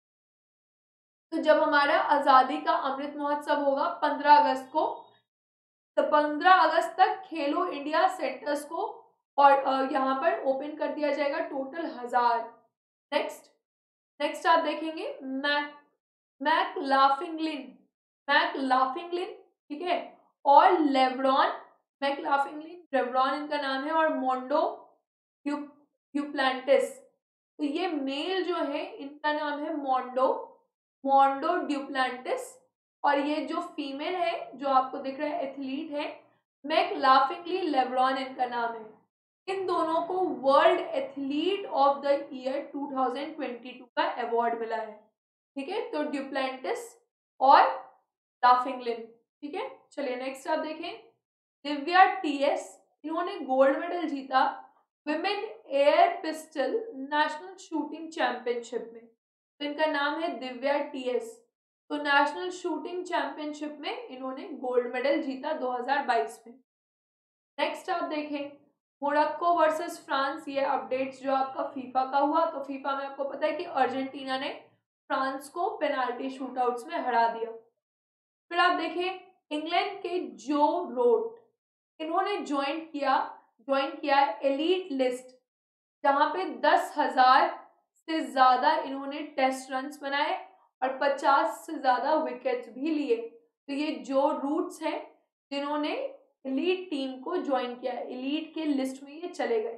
तो जब हमारा आज़ादी का अमृत महोत्सव होगा पंद्रह अगस्त को, तो पंद्रह अगस्त तक खेलो इंडिया सेंटर्स को और यहाँ पर ओपन कर दिया जाएगा, टोटल हजार। नेक्स्ट नेक्स्ट आप देखेंगे Mc McLaughlin, McLaughlin, ठीक है, और लेब्रॉन, मैक लाफिंगलिन, लेब्रॉन इनका नाम है, और मोंडो ड्यूप्लांटिस, तो ये मेल जो है इनका नाम है मोंडो मोंडो ड्यूप्लांटिस, और ये जो फीमेल है जो आपको दिख रहा है एथलीट है मैक लाफिंगली लेब्रॉन इनका नाम है। इन दोनों को world athlete of the year two thousand twenty two का अवार्ड मिला है। ठीक है, तो ड्यूप्लेंटिस और लाफिंगलिन। ठीक है, चलिए नेक्स्ट आप देखें, दिव्या टीएस, इन्होंने गोल्ड मेडल जीता women air pistol national shooting championship में। तो इनका नाम है दिव्या टीएस। तो नेशनल शूटिंग चैंपियनशिप में इन्होंने गोल्ड मेडल जीता दो हज़ार बाईस में। नेक्स्ट आप देखें, मोरक्को वर्सेस फ्रांस, ये अपडेट्स जो आपका फीफा का हुआ, तो फीफा में आपको पता है कि अर्जेंटीना ने फ्रांस को पेनाल्टी शूटआउट्स में हरा दिया। फिर आप देखें, इंग्लैंड के जो रोट, इन्होंने ज्वाइन किया ज्वाइन किया एलीट लिस्ट, जहां पे दस हजार से ज्यादा इन्होंने टेस्ट रन्स बनाए और पचास से ज्यादा विकेट्स भी लिए। तो ये जो रूट्स हैं जिन्होंने एलीट टीम को ज्वाइन किया, एलीट के लिस्ट में ये चले गए।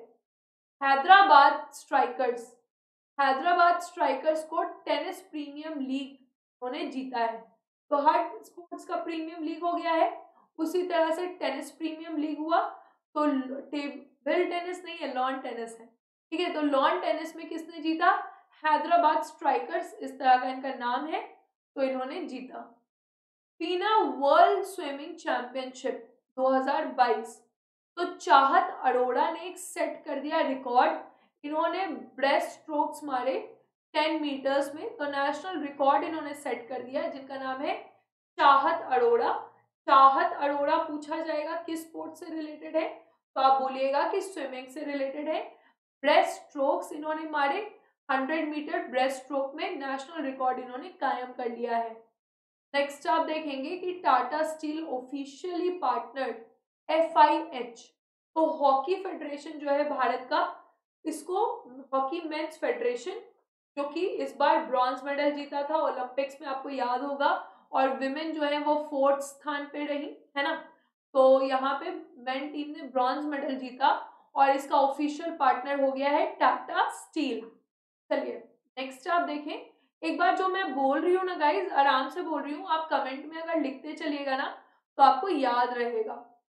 हैदराबाद स्ट्राइकर्स, हैदराबाद स्ट्राइकर्स को टेनिस प्रीमियम लीग उन्होंने जीता है। तो हर स्पोर्ट्स का प्रीमियम लीग हो गया है, उसी तरह से टेनिस प्रीमियम लीग हुआ। तो टेबल टेनिस नहीं है, लॉन टेनिस है। ठीक है, तो लॉन टेनिस में किसने जीता? हैदराबाद स्ट्राइकर्स, इस तरह का इनका नाम है, तो इन्होंने जीता। फीना वर्ल्ड स्विमिंग चैंपियनशिप दो हज़ार बाईस, तो चाहत अरोड़ा ने एक सेट कर दिया रिकॉर्ड। इन्होंने ब्रेस्ट स्ट्रोक्स मारे टेन मीटर्स में, तो नेशनल रिकॉर्ड इन्होंने सेट कर दिया, जिनका नाम है चाहत अरोड़ा। चाहत अरोड़ा पूछा जाएगा किस स्पोर्ट से रिलेटेड है, तो आप बोलिएगा कि स्विमिंग से रिलेटेड है। ब्रेस्ट स्ट्रोक्स इन्होंने मारे, हंड्रेड मीटर ब्रेस्ट स्ट्रोक में नेशनल रिकॉर्ड इन्होंने कायम कर लिया है। नेक्स्ट आप देखेंगे कि Tata steel officially partnered F I H, तो हॉकी फेडरेशन जो है भारत का, इसको हॉकी मेंस फेडरेशन, जो कि इस बार ब्रॉन्ज मेडल जीता था ओलंपिक्स में, आपको याद होगा, और विमेन जो है वो फोर्थ स्थान पे रही है ना। तो यहाँ पे मेन टीम ने ब्रॉन्ज मेडल जीता और इसका ऑफिशियल पार्टनर हो गया है टाटा स्टील। चलिए नेक्स्ट आप देखें, एक बार जो मैं बोल रही हूँ ना गाइज, आराम से बोल रही हूँ, आप कमेंट में अगर लिखते चलिएगा ना तो आपको याद रहेगा।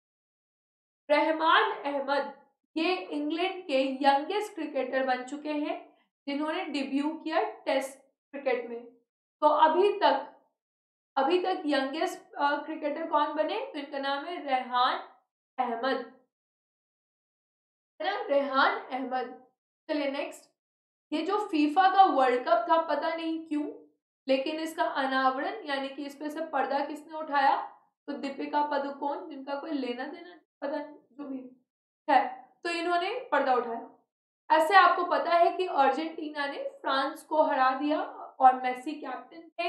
रहमान अहमद, ये इंग्लैंड के यंगेस्ट क्रिकेटर बन चुके हैं जिन्होंने डिब्यू किया टेस्ट क्रिकेट में। तो अभी तक अभी तक यंगेस्ट क्रिकेटर कौन बने, तो इनका नाम है रेहान अहमद, है ना, रेहान अहमद। चलिए नेक्स्ट, ये जो फीफा का वर्ल्ड कप था, पता नहीं क्यों, लेकिन इसका अनावरण यानी कि इस पे से पर्दा किसने उठाया, तो दीपिका पादुकोण, जिनका कोई लेना देना पता नहीं जो भी है, तो इन्होंने पर्दा उठाया। ऐसे आपको पता है कि अर्जेंटीना ने फ्रांस को हरा दिया और मेसी कैप्टन थे।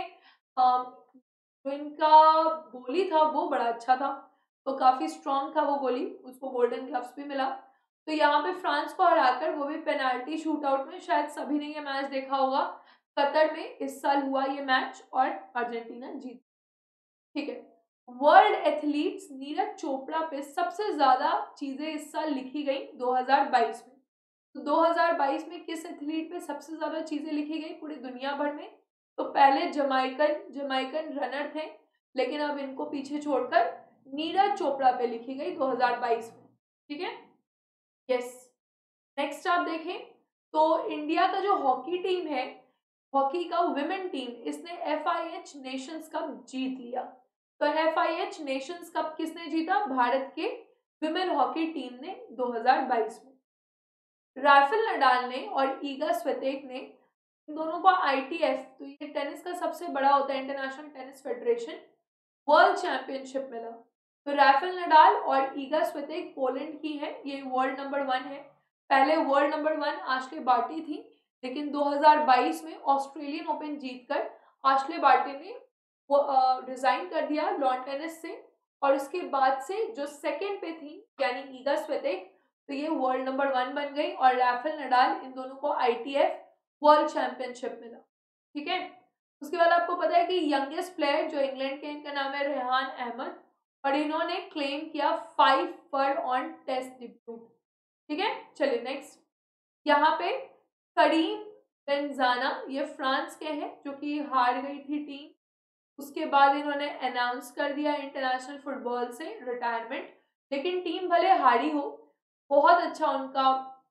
जो इनका गोली था वो बड़ा अच्छा था, तो काफी स्ट्रॉन्ग था वो गोली, उसको गोल्डन ग्लव्स भी मिला। तो यहाँ पे फ्रांस को हराकर, वो भी पेनाल्टी शूटआउट में, शायद सभी ने ये मैच देखा होगा, कतर में इस साल हुआ ये मैच और अर्जेंटीना जीत। ठीक है, वर्ल्ड एथलीट्स नीरज चोपड़ा पे सबसे ज्यादा चीजें इस साल लिखी गई दो हज़ार बाईस में। तो दो हज़ार बाईस में किस एथलीट पे सबसे ज्यादा चीजें लिखी गई पूरी दुनिया भर में, तो पहले जमाइकन जमाइकन रनर थे, लेकिन अब इनको पीछे छोड़कर नीरज चोपड़ा पे लिखी गई दो हज़ार बाईस में। ठीक है, यस। नेक्स्ट आप देखें, तो इंडिया का जो हॉकी टीम है, हॉकी का विमेन टीम, इसने F I H nations cup जीत लिया। तो F I H nations cup किसने जीता? भारत के विमेन हॉकी टीम ने दो हज़ार बाईस में। राफेल नडाल ने और ईगा स्वितेक ने, इन दोनों को आई टी एफ, तो ये टेनिस का सबसे बड़ा होता है, international tennis federation, world championship मिला। तो राफेल नडाल और ईगा स्वितेक पोलैंड की है, ये वर्ल्ड नंबर वन है। पहले world number one Ashleigh Barty थी, लेकिन दो हज़ार बाईस में ऑस्ट्रेलियन ओपन जीतकर आश्ले बार्टी ने वो रिजाइन कर दिया लॉन टेनिस से, और उसके बाद से जो सेकंड पे थी यानी ईगा स्वितेक, तो ये वर्ल्ड नंबर वन बन गई, और राफेल नडाल, इन दोनों को I T F world championship मिला। ठीक है, उसके बाद आपको पता है कि यंगेस्ट प्लेयर जो इंग्लैंड के, इनका नाम है रेहान अहमद, और इन्होंने क्लेम किया five for on test debut. ठीक है, चलिए नेक्स्ट, यहाँ पे करीम बेंजाना, ये फ्रांस के हैं, जो कि हार गई थी टीम, उसके बाद इन्होंने अनाउंस कर दिया इंटरनेशनल फुटबॉल से रिटायरमेंट। लेकिन टीम भले हारी हो, बहुत अच्छा उनका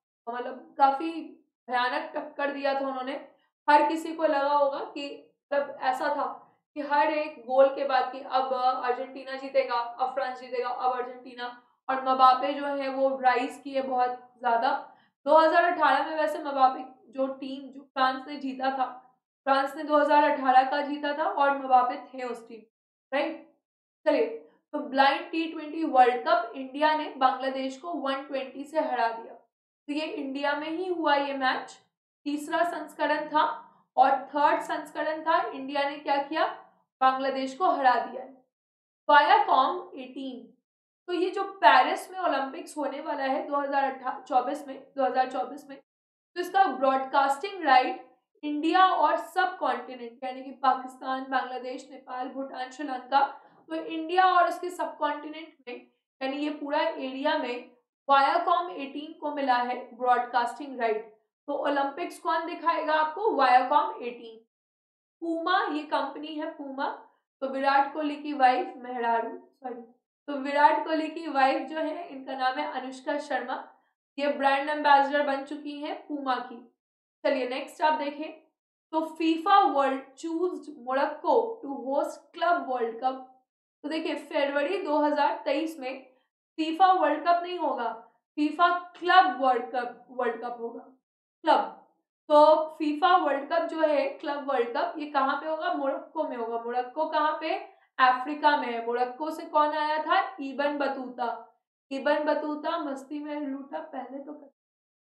मतलब काफ़ी भयानक टक्कर दिया था उन्होंने। हर किसी को लगा होगा कि मतलब ऐसा था कि हर एक गोल के बाद कि अब अर्जेंटीना जीतेगा, अब फ्रांस जीतेगा, अब अर्जेंटीना, और मबापे जो है वो राइज़ किए बहुत ज़्यादा। दो हज़ार अठारह में वैसे मबापे जो टीम जो फ्रांस ने जीता था, फ्रांस ने दो हज़ार अठारह का जीता था और मबापे थे उस टीम, राइट। चलिए, तो blind T twenty world cup India ने बांग्लादेश को वन ट्वेंटी से हरा दिया। तो ये इंडिया में ही हुआ ये मैच, तीसरा संस्करण था और थर्ड संस्करण था। इंडिया ने क्या किया, बांग्लादेश को हरा दिया। वायाकॉम अठारह, तो ये जो पेरिस में ओलंपिक्स होने वाला है दो हज़ार चौबीस में दो हज़ार चौबीस में, तो इसका ब्रॉडकास्टिंग राइट इंडिया और सब कॉन्टिनेंट यानी कि पाकिस्तान, बांग्लादेश, नेपाल, भूटान, श्रीलंका, तो इंडिया और उसके सब कॉन्टिनेंट में यानी ये पूरा एरिया में वायाकॉम अठारह को मिला है ब्रॉडकास्टिंग राइट। तो ओलंपिक्स कौन दिखाएगा आपको, वायाकॉम अठारह। पूमा ये कंपनी है, पूमा, तो विराट कोहली की वाइफ मेहरारू सॉरी तो विराट कोहली की वाइफ जो है इनका नाम है अनुष्का शर्मा, ये ब्रांड एम्बेसडर बन चुकी हैं पूमा की। चलिए नेक्स्ट आप देखें, तो FIFA world choose Morocco to host club world cup. तो देखिए फरवरी दो हज़ार तेईस में फीफा वर्ल्ड कप नहीं होगा, FIFA club world cup world cup होगा, क्लब। तो फीफा वर्ल्ड कप जो है क्लब वर्ल्ड कप ये कहाँ पे होगा, मोरक्को में होगा। मोरक्को कहाँ पे, अफ्रीका में है। मोरक्को से कौन आया था, इबन बतूता। इबन बतूता मस्ती में लूटा पहले तो कर।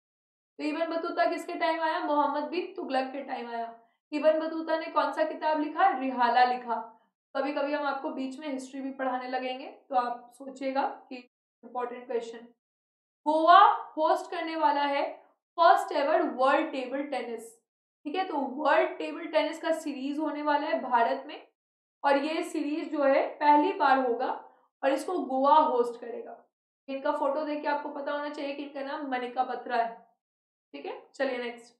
तो इबन बतूता किसके टाइम आया, मोहम्मद बिन तुगलक के टाइम आया। इबन बतूता ने कौन सा किताब लिखा, रिहाला लिखा। कभी कभी हम आपको बीच में हिस्ट्री भी पढ़ाने लगेंगे तो आप सोचिएगा कि इम्पोर्टेंट क्वेश्चन। गोवा होस्ट करने वाला है first ever world table tennis, ठीक है। तो वर्ल्ड टेबल टेनिस का सीरीज होने वाला है भारत में, और ये सीरीज जो है पहली बार होगा और इसको गोवा होस्ट करेगा। इनका फोटो देख के आपको पता होना चाहिए कि इनका नाम मनिका बत्रा है, ठीक है। चलिए नेक्स्ट,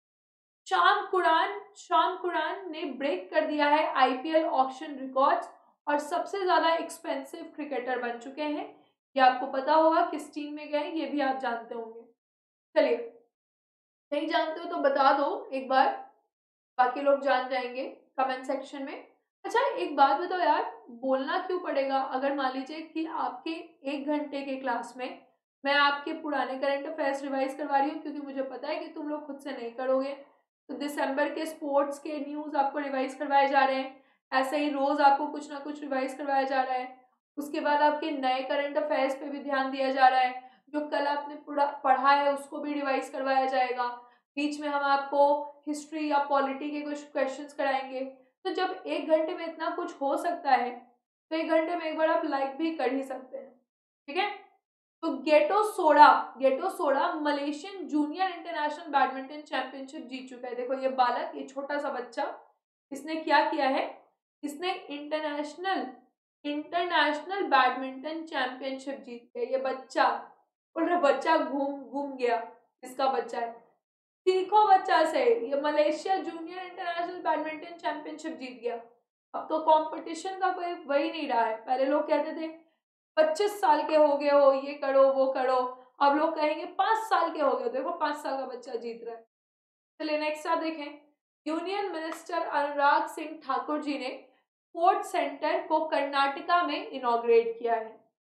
शाम कुरान शाम कुरान ने ब्रेक कर दिया है आईपीएल ऑक्शन रिकॉर्ड्स और सबसे ज्यादा एक्सपेंसिव क्रिकेटर बन चुके हैं। ये आपको पता होगा किस टीम में गए, ये भी आप जानते होंगे। चलिए, नहीं जानते हो तो बता दो एक बार, बाकी लोग जान जाएंगे कमेंट सेक्शन में। अच्छा एक बात बताओ यार, बोलना क्यों पड़ेगा अगर मान लीजिए कि आपके एक घंटे के क्लास में मैं आपके पुराने करंट अफेयर्स रिवाइज करवा रही हूँ, क्योंकि मुझे पता है कि तुम लोग खुद से नहीं करोगे। तो दिसंबर के स्पोर्ट्स के न्यूज़ आपको रिवाइज करवाए जा रहे हैं, ऐसे ही रोज़ आपको कुछ ना कुछ रिवाइज करवाया जा रहा है। उसके बाद आपके नए करंट अफेयर्स पे भी ध्यान दिया जा रहा है, जो कल आपने पढ़ा है उसको भी रिवाइज करवाया जाएगा। बीच में हम आपको हिस्ट्री या पॉलिटी के कुछ क्वेश्चंस कराएंगे। तो जब एक घंटे में इतना कुछ हो सकता है तो एक घंटे में एक बार आप लाइक भी कर ही सकते हैं, ठीक है। तो गेटो सोडा गेटो सोडा Malaysian junior international badminton championship जीत चुका है। देखो ये बालक, ये छोटा सा बच्चा, इसने क्या किया है, इसने इंटरनेशनल इंटरनेशनल बैडमिंटन चैंपियनशिप जीत गया। ये बच्चा और बच्चा घूम घूम गया, इसका बच्चा है, सीखो बच्चा से। ये Malaysia junior international badminton championship जीत गया। अब तो कंपटीशन का कोई वही नहीं रहा है। पहले लोग कहते थे पच्चीस साल के हो गए हो, ये करो वो करो, अब लोग कहेंगे पांच साल के हो गए, देखो पांच साल का बच्चा जीत रहा है। चलिए नेक्स्ट आप देखें, यूनियन मिनिस्टर अनुराग सिंह ठाकुर जी ने स्पोर्ट्स सेंटर को कर्नाटका में इनॉग्रेट किया है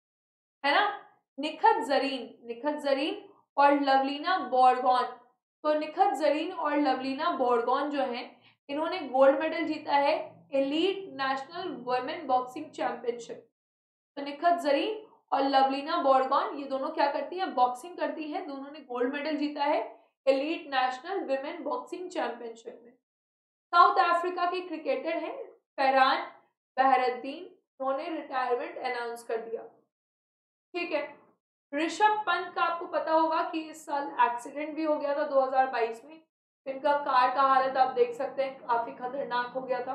है ना। निखत जरीन निखत जरीन और लवलीना बोरगॉन, तो निखत जरीन और लवलीना बोरगॉन जो हैं इन्होंने गोल्ड मेडल जीता है elite national women boxing championship. तो निखत जरीन और लवलीना बोरगॉन ये दोनों क्या करती हैं, बॉक्सिंग करती हैं। दोनों ने गोल्ड मेडल जीता है elite national women boxing championship में। साउथ अफ्रीका के क्रिकेटर हैं फरहान बहरद्दीन, उन्होंने रिटायरमेंट अनाउंस कर दिया, ठीक है। ऋषभ पंत का आपको पता होगा कि इस साल एक्सीडेंट भी हो गया था दो हज़ार बाईस में। इनका कार का हालत आप देख सकते हैं, काफी खतरनाक हो गया था।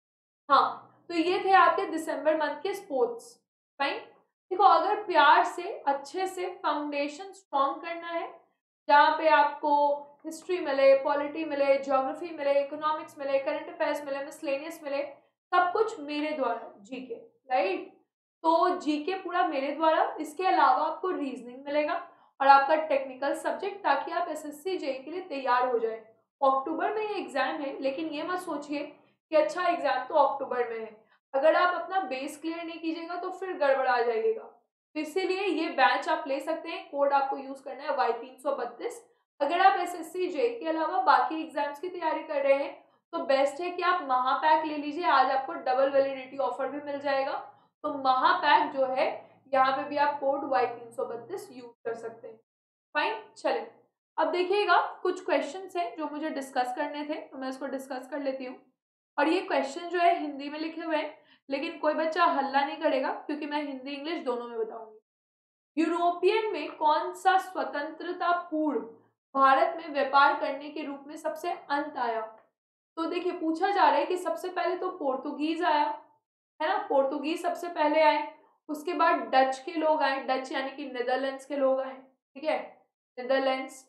हाँ, तो ये थे आपके दिसंबर मंथ के स्पोर्ट्स, फाइन। देखो अगर प्यार से अच्छे से फाउंडेशन स्ट्रॉन्ग करना है, जहाँ पे आपको हिस्ट्री मिले, पॉलिटी मिले, ज्योग्राफी मिले, इकोनॉमिक्स मिले, करंट अफेयर्स मिले, मिसलेनियस मिले, सब कुछ मेरे द्वारा, जीके, राइट। तो जीके पूरा मेरे द्वारा, इसके अलावा आपको रीजनिंग मिलेगा और आपका टेक्निकल सब्जेक्ट, ताकि आप एसएससी जेई के लिए तैयार हो जाए। अक्टूबर में ये एग्जाम है, लेकिन ये मत सोचिए कि अच्छा एग्जाम तो अक्टूबर में है, अगर आप अपना बेस क्लियर नहीं कीजिएगा तो फिर गड़बड़ा जाइएगा। तो इसीलिए ये बैच आप ले सकते हैं, कोड आपको यूज करना है वाई तीन सौ बत्तीस। अगर आप एसएससी जेई के अलावा बाकी एग्जाम्स की तैयारी कर रहे हैं तो बेस्ट है कि आप महापैक ले लीजिए, आज आपको डबल वैलिडिटी ऑफर भी मिल जाएगा। तो महापैक जो है, यहाँ पे भी आप कोड वाई तीन सौ बत्तीस यूज कर सकते हैं। फाइन, चले अब देखिएगा कुछ क्वेश्चंस हैं जो मुझे डिस्कस करने थे, तो मैं इसको डिस्कस कर लेती हूँ। और ये क्वेश्चन जो है हिंदी में लिखे हुए हैं, लेकिन कोई बच्चा हल्ला नहीं करेगा क्योंकि मैं हिंदी इंग्लिश दोनों में बताऊंगी। यूरोपियन में कौन सा स्वतंत्रता पूर्व भारत में व्यापार करने के रूप में सबसे अंत आया? तो देखिए पूछा जा रहा है कि सबसे पहले तो पोर्तुगीज आया, है ना, पोर्तुगीज सबसे पहले आए, उसके बाद डच के लोग आए, डच यानी कि नीदरलैंड्स के लोग आए, ठीक है, नीदरलैंड्स।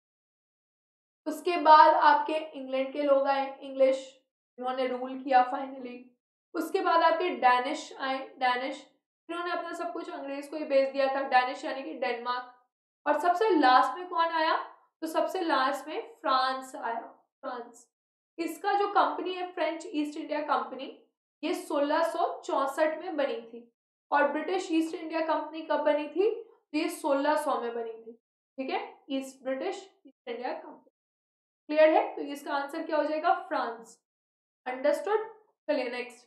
उसके बाद आपके इंग्लैंड के लोग आए, इंग्लिश, इन्होंने रूल किया फाइनली। उसके बाद आपके डैनिश आए, डैनिश, इन्होंने अपना सब कुछ अंग्रेज को ही बेच दिया था, डैनिश यानी कि डेनमार्क। और सबसे लास्ट में कौन आया? तो सबसे लास्ट में फ्रांस आया, फ्रांस। इसका जो कंपनी है फ्रेंच ईस्ट इंडिया कंपनी, ये सोलह सौ चौसठ में बनी थी। और ब्रिटिश ईस्ट इंडिया कंपनी कब बनी थी? तो ये सोलह सौ में बनी थी, ठीक है, east British East India company. Clear है? तो इसका आंसर क्या हो जाएगा? फ्रांस। अंडरस्टूड? चलिए नेक्स्ट।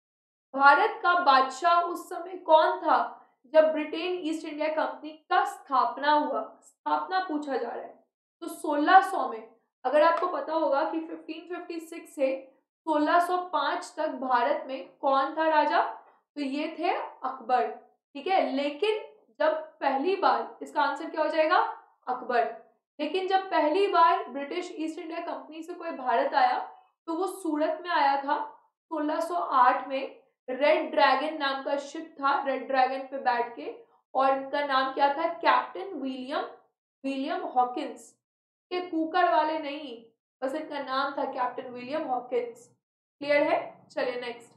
भारत का बादशाह उस समय कौन था जब ब्रिटेन ईस्ट इंडिया कंपनी का स्थापना हुआ? स्थापना पूछा जा रहा है। तो सोलह सौ में, अगर आपको पता होगा कि पंद्रह सौ छप्पन से सोलह सौ पाँच तक भारत में कौन था राजा? तो ये थे अकबर, ठीक है। लेकिन जब पहली बार, इसका आंसर क्या हो जाएगा? अकबर। लेकिन जब पहली बार ब्रिटिश ईस्ट इंडिया कंपनी से कोई भारत आया तो वो सूरत में आया था सोलह सौ आठ में। रेड ड्रैगन नाम का शिप था, रेड ड्रैगन पे बैठ के, और इनका नाम क्या था? कैप्टन विलियम विलियम हॉकिंस, के कुकर वाले नहीं, बस इनका नाम था कैप्टन विलियम हॉकिंस। क्लियर है? चलिए नेक्स्ट।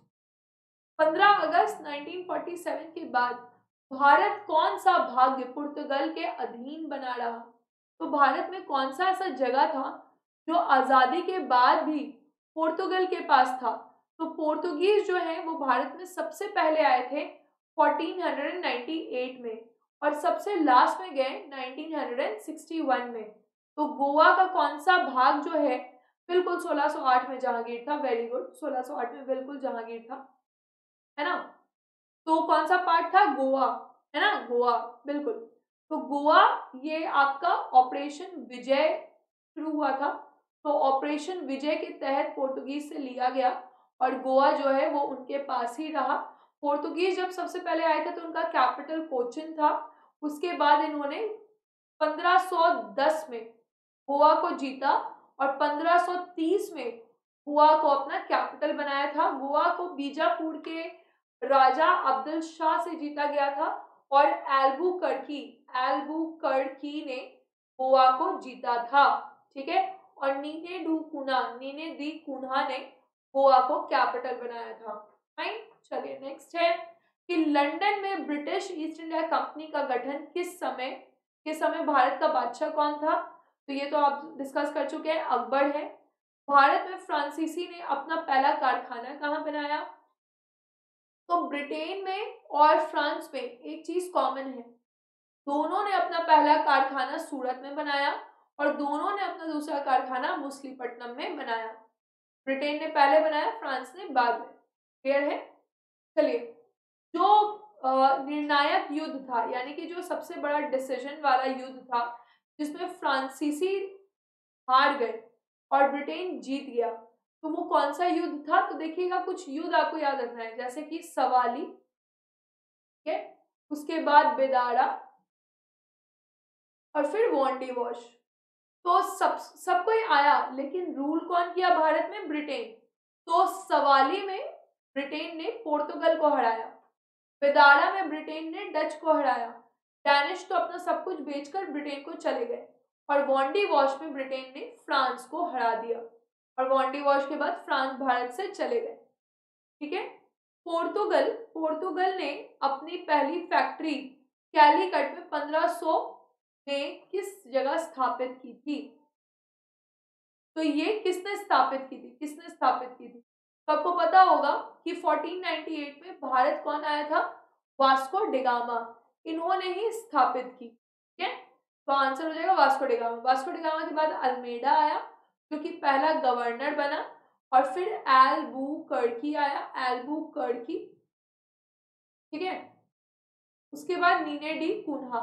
पंद्रह अगस्त उन्नीस सौ सैंतालीस के बाद भारत कौन सा भाग्य पुर्तगाल के अधीन बना रहा? तो भारत में कौन सा ऐसा जगह था जो आजादी के बाद भी पुर्तगाल के पास था? तो पोर्तुगीज जो है वो भारत में सबसे पहले आए थे चौदह सौ अट्ठानवे में, और सबसे लास्ट में गए उन्नीस सौ इकसठ में। तो गोवा का कौन सा भाग जो है, बिल्कुल सोलह सौ आठ में जहांगीर था। वेरी गुड, सोलह सौ आठ में बिल्कुल जहांगीर था, है ना। तो कौन सा पार्ट था? गोवा, है ना, गोवा, बिल्कुल। तो गोवा ये आपका ऑपरेशन विजय शुरू हुआ था, तो ऑपरेशन विजय के तहत पोर्तुगीज से लिया गया और गोवा जो है वो उनके पास ही रहा। पोर्तुगीज जब सबसे पहले आए थे तो उनका कैपिटल कोचिन था। उसके बाद इन्होंने पंद्रह सौ दस में गोवा को जीता और पंद्रह सौ तीस में गोवा को अपना कैपिटल बनाया था। गोवा को बीजापुर के राजा अब्दुल शाह से जीता गया था और एल्बुकर्की एल्बुकर्की ने गोवा को जीता था, ठीक है। और नीने डू कुना नीने दी कुन्हा ने गोवा को कैपिटल बनाया था। फाइन, चलिए नेक्स्ट है कि लंदन में ब्रिटिश ईस्ट इंडिया कंपनी का गठन किस समय किस समय भारत का बादशाह कौन था? तो ये तो आप डिस्कस कर चुके हैं, अकबर है। भारत में फ्रांसीसी ने अपना पहला कारखाना कहाँ बनाया? तो ब्रिटेन में और फ्रांस में एक चीज कॉमन है, दोनों ने अपना पहला कारखाना सूरत में बनाया और दोनों ने अपना दूसरा कारखाना मछलीपट्टनम में बनाया। ब्रिटेन ने पहले बनाया, फ्रांस ने बाद में। क्लियर है? चलिए, जो निर्णायक युद्ध था, यानी कि जो सबसे बड़ा डिसीजन वाला युद्ध था जिसमें फ्रांसीसी हार गए और ब्रिटेन जीत गया, तो वो कौन सा युद्ध था? तो देखिएगा कुछ युद्ध आपको याद रखना है, जैसे कि सवाली, ठीक है, उसके बाद बेदारा और फिर वॉन्डी वॉश। तो सब सब कोई आया, लेकिन रूल कौन किया भारत में? ब्रिटेन। तो सवाली में ब्रिटेन ने पोर्तुगल को हराया, बेदारा में ब्रिटेन ने डच को हराया, डैनिश तो अपना सब कुछ बेचकर ब्रिटेन को चले गए, और वॉन्डी वॉश में ब्रिटेन ने फ्रांस को हरा दिया, और वॉन्डी वॉश के बाद फ्रांस भारत से चले गए, ठीक है। पोर्तुगल पोर्तुगल ने अपनी पहली फैक्ट्री कैलीकट में पंद्रह सौ में किस जगह स्थापित की थी? तो ये किसने स्थापित की थी? किसने स्थापित की थी? तो आपको पता होगा कि फोर्टीन नाइंटी एट में भारत कौन आया था? वास्को डिगामा, इन्होंने ही स्थापित की। ठीक है, तो आंसर हो जाएगा वास्को डिगामा। वास्को डिगामा के बाद अल्मेडा आया जो कि पहला गवर्नर बना, और फिर एल्बुकर्की आया, एल्बुकर्की। ठीक है, उसके बाद Nino da Cunha.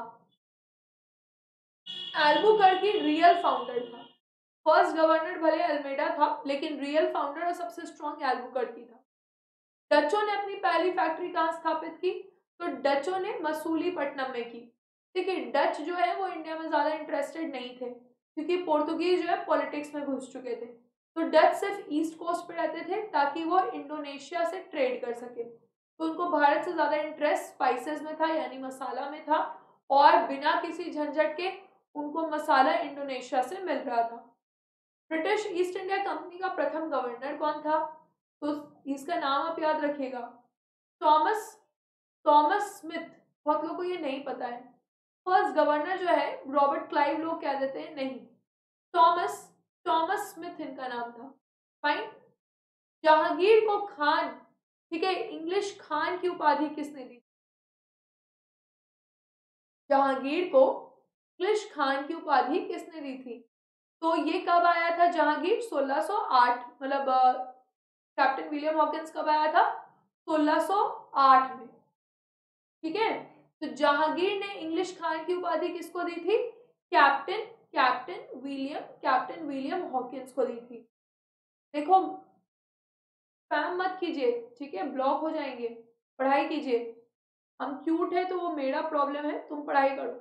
Albuquerque real founder था। फर्स्ट गवर्नर भले अल्मेडा था, लेकिन रियल फाउंडर और सबसे स्ट्रॉन्ग एल्बुकर्की था। डचों ने अपनी पहली फैक्ट्री कहाँ स्थापित की? तो डचों ने मसूलीपट्टनम में की। देखिए, डच जो है वो इंडिया में ज्यादा इंटरेस्टेड नहीं थे, क्योंकि पोर्तुगीज जो है पॉलिटिक्स में घुस चुके थे। तो डच सिर्फ ईस्ट कोस्ट पे रहते थे ताकि वो इंडोनेशिया से ट्रेड कर सके। तो उनको भारत से ज्यादा इंटरेस्ट स्पाइसेस में था, यानी मसाला में था, और बिना किसी झंझट के उनको मसाला इंडोनेशिया से मिल रहा था। ब्रिटिश ईस्ट इंडिया कंपनी का प्रथम गवर्नर कौन था? तो इसका नाम आप याद रखिएगा, थॉमस थॉमस स्मिथ। बहुत लोगों को ये नहीं पता है। फर्स्ट गवर्नर जो है रॉबर्ट क्लाइव लोग कह देते हैं, नहीं, थॉमस थॉमस स्मिथ इनका नाम था। फाइन। जहांगीर को खान, ठीक है, इंग्लिश खान की उपाधि किसने दी? जहांगीर को इंग्लिश खान की उपाधि किसने दी थी? तो ये कब आया था जहांगीर? सोलह सौ आठ, मतलब कैप्टन विलियम हॉकिंस कब आया था? सोलह सौ आठ में। ठीक है, तो जहांगीर ने इंग्लिश खान की उपाधि किसको दी थी? Captain captain William captain William Hawkins को दी थी। देखो, स्पैम मत कीजिए, ठीक है, ब्लॉक हो जाएंगे। पढ़ाई कीजिए। हम क्यूट है तो वो मेरा प्रॉब्लम है, तुम पढ़ाई करो।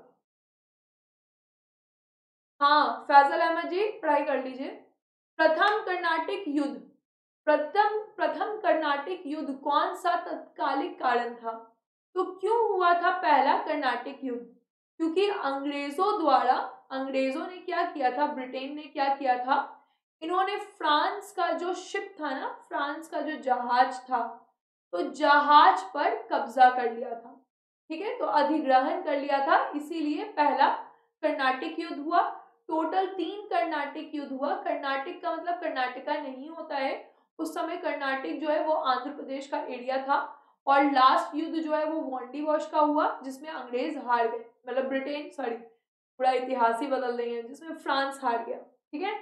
हाँ, फैजल अहमद जी पढ़ाई कर लीजिए। प्रथम कर्नाटिक युद्ध, प्रथम प्रथम कर्नाटिक युद्ध कौन सा तत्कालिक कारण था? तो क्यों हुआ था पहला कर्नाटिक युद्ध? क्योंकि अंग्रेजों द्वारा, अंग्रेजों ने क्या किया था, ब्रिटेन ने क्या किया था, इन्होंने फ्रांस का जो शिप था ना, फ्रांस का जो जहाज था, तो जहाज पर कब्जा कर लिया था। ठीक है, तो अधिग्रहण कर लिया था, इसीलिए पहला कर्नाटिक युद्ध हुआ। टोटल तीन कर्नाटिक युद्ध हुआ। कर्नाटिक का मतलब कर्नाटका नहीं होता है, उस समय कर्नाटिक जो है वो आंध्र प्रदेश का एरिया था। और लास्ट युद्ध जो है वो वांडी वॉश का हुआ, जिसमें अंग्रेज हार गए, मतलब ब्रिटेन, सॉरी पूरा इतिहास ही बदल रही है, जिसमें फ्रांस हार गया। ठीक है,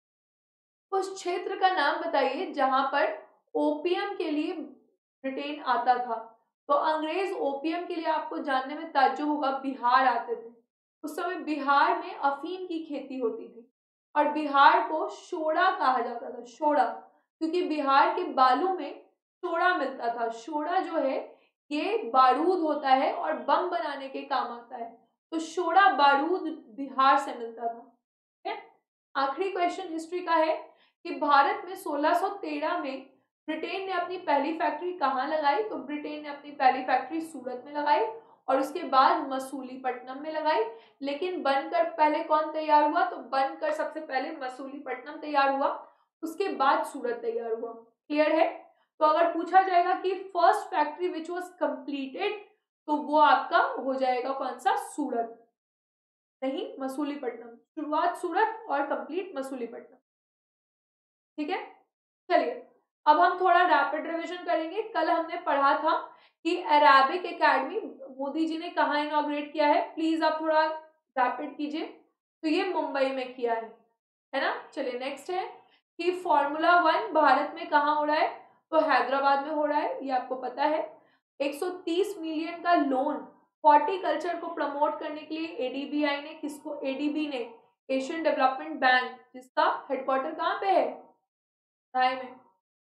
उस क्षेत्र का नाम बताइए जहां पर ओपियम के लिए ब्रिटेन आता था। तो अंग्रेज ओपियम के लिए, आपको जानने में ताज्जुब होगा, बिहार आते थे। उस समय बिहार में अफीम की खेती होती थी, और बिहार को शोड़ा कहा जाता था, शोड़ा, क्योंकि बिहार के बालू में शोड़ा मिलता था। शोड़ा जो है ये बारूद होता है और बम बनाने के काम आता है, तो शोड़ा बारूद बिहार से मिलता था। ठीक है, आखिरी क्वेश्चन हिस्ट्री का है कि भारत में सोलह सौ तेरह में ब्रिटेन ने अपनी पहली फैक्ट्री कहाँ लगाई? तो ब्रिटेन ने अपनी पहली फैक्ट्री सूरत में लगाई, और उसके बाद मसूलीपट्टनम में लगाई। लेकिन बनकर पहले कौन तैयार हुआ? तो बनकर सबसे पहले मसूलीपट्टनम तैयार हुआ, उसके बाद सूरत तैयार हुआ। क्लियर है? तो अगर पूछा जाएगा कि first factory which was completed, तो वो आपका हो जाएगा कौन सा? सूरत, नहीं मसूलीपट्टनम। शुरुआत सूरत और कंप्लीट मसूलीपट्टनम। ठीक है, चलिए अब हम थोड़ा रैपिड रिवीजन करेंगे। कल हमने पढ़ा था कि अरेबिक एकेडमी मोदी जी ने कहाँ इनॉग्रेट किया है, प्लीज आप थोड़ा रैपिड कीजिए। तो ये मुंबई में किया है है ना। चलिए नेक्स्ट है कि फॉर्मूला वन भारत में कहाँ हो रहा है? तो हैदराबाद में हो रहा है, ये आपको पता है। एक सौ तीस मिलियन का लोन हॉर्टिकल्चर को प्रमोट करने के लिए एडीबीआई ने किसको, एडीबी ने, एशियन डेवलपमेंट बैंक, जिसका हेडक्वार्टर कहाँ पे है? ढाई में,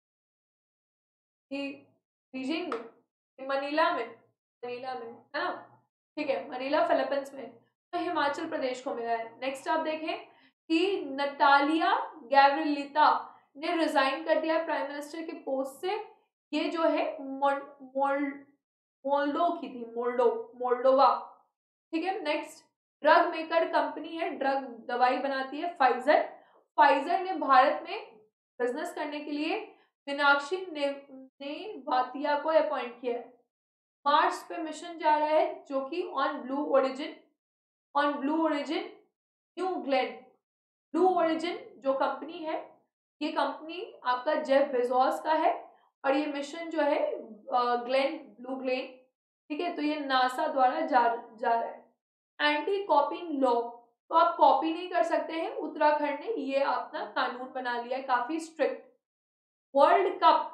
बीजिंग में, मनीला में, मनीला में है ना। ठीक है, मनीला फिलीपींस में, तो हिमाचल प्रदेश को मिला है। नेक्स्ट आप देखें कि नटालिया गैब्रिएलिटा ने रिजाइन कर दिया प्राइम मिनिस्टर के पोस्ट से। ये जो है मोल, मोल, मोल्डो की थी, मोल्डो मोल्डोवा। ठीक है, नेक्स्ट ड्रग मेकर कंपनी है, ड्रग दवाई बनाती है, फाइजर। फाइजर ने भारत में बिजनेस करने के लिए मीनाक्षी ने, ने वातिया को अपॉइंट किया है। मार्स पे मिशन जा रहा है जो कि on Blue Origin. On Blue Origin New Glenn. Blue Origin जो कंपनी है, ये कंपनी आपका जेफ बेजोस का है और ये मिशन जो है ग्लेन ब्लू ग्लेन, ठीक है, तो ये नासा द्वारा जा जा रहा है। एंटी कॉपिंग लॉ, तो आप कॉपी नहीं कर सकते हैं, उत्तराखंड ने ये अपना कानून बना लिया है काफी strict. World cup,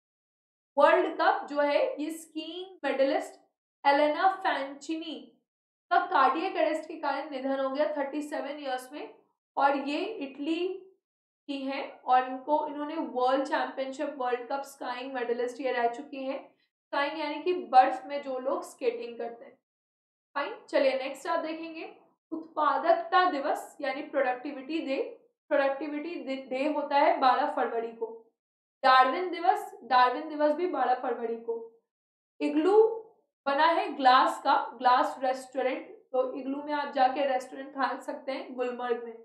world cup जो है ये स्कीइंग मेडलिस्ट एलेना फैंचिनी का कार्डियक अरेस्ट के कारण निधन हो गया सैंतीस इयर्स में, और ये इटली की हैं और इनको इन्होंने world championship, world cup skiing medalist ये रह चुकी हैं। स्काइंग यानी कि बर्फ में जो लोग स्केटिंग करते हैं। फाइन, चलिए नेक्स्ट आप देखेंगे उत्पादकता दिवस यानी प्रोडक्टिविटी डे। प्रोडक्टिविटी डे होता है बारह फरवरी को। डार्विन दिवस, डार्विन दिवस भी बारह फरवरी को। इग्लू बना है ग्लास का, ग्लास रेस्टोरेंट, तो इग्लू में आप जाके रेस्टोरेंट खा सकते हैं गुलमर्ग में।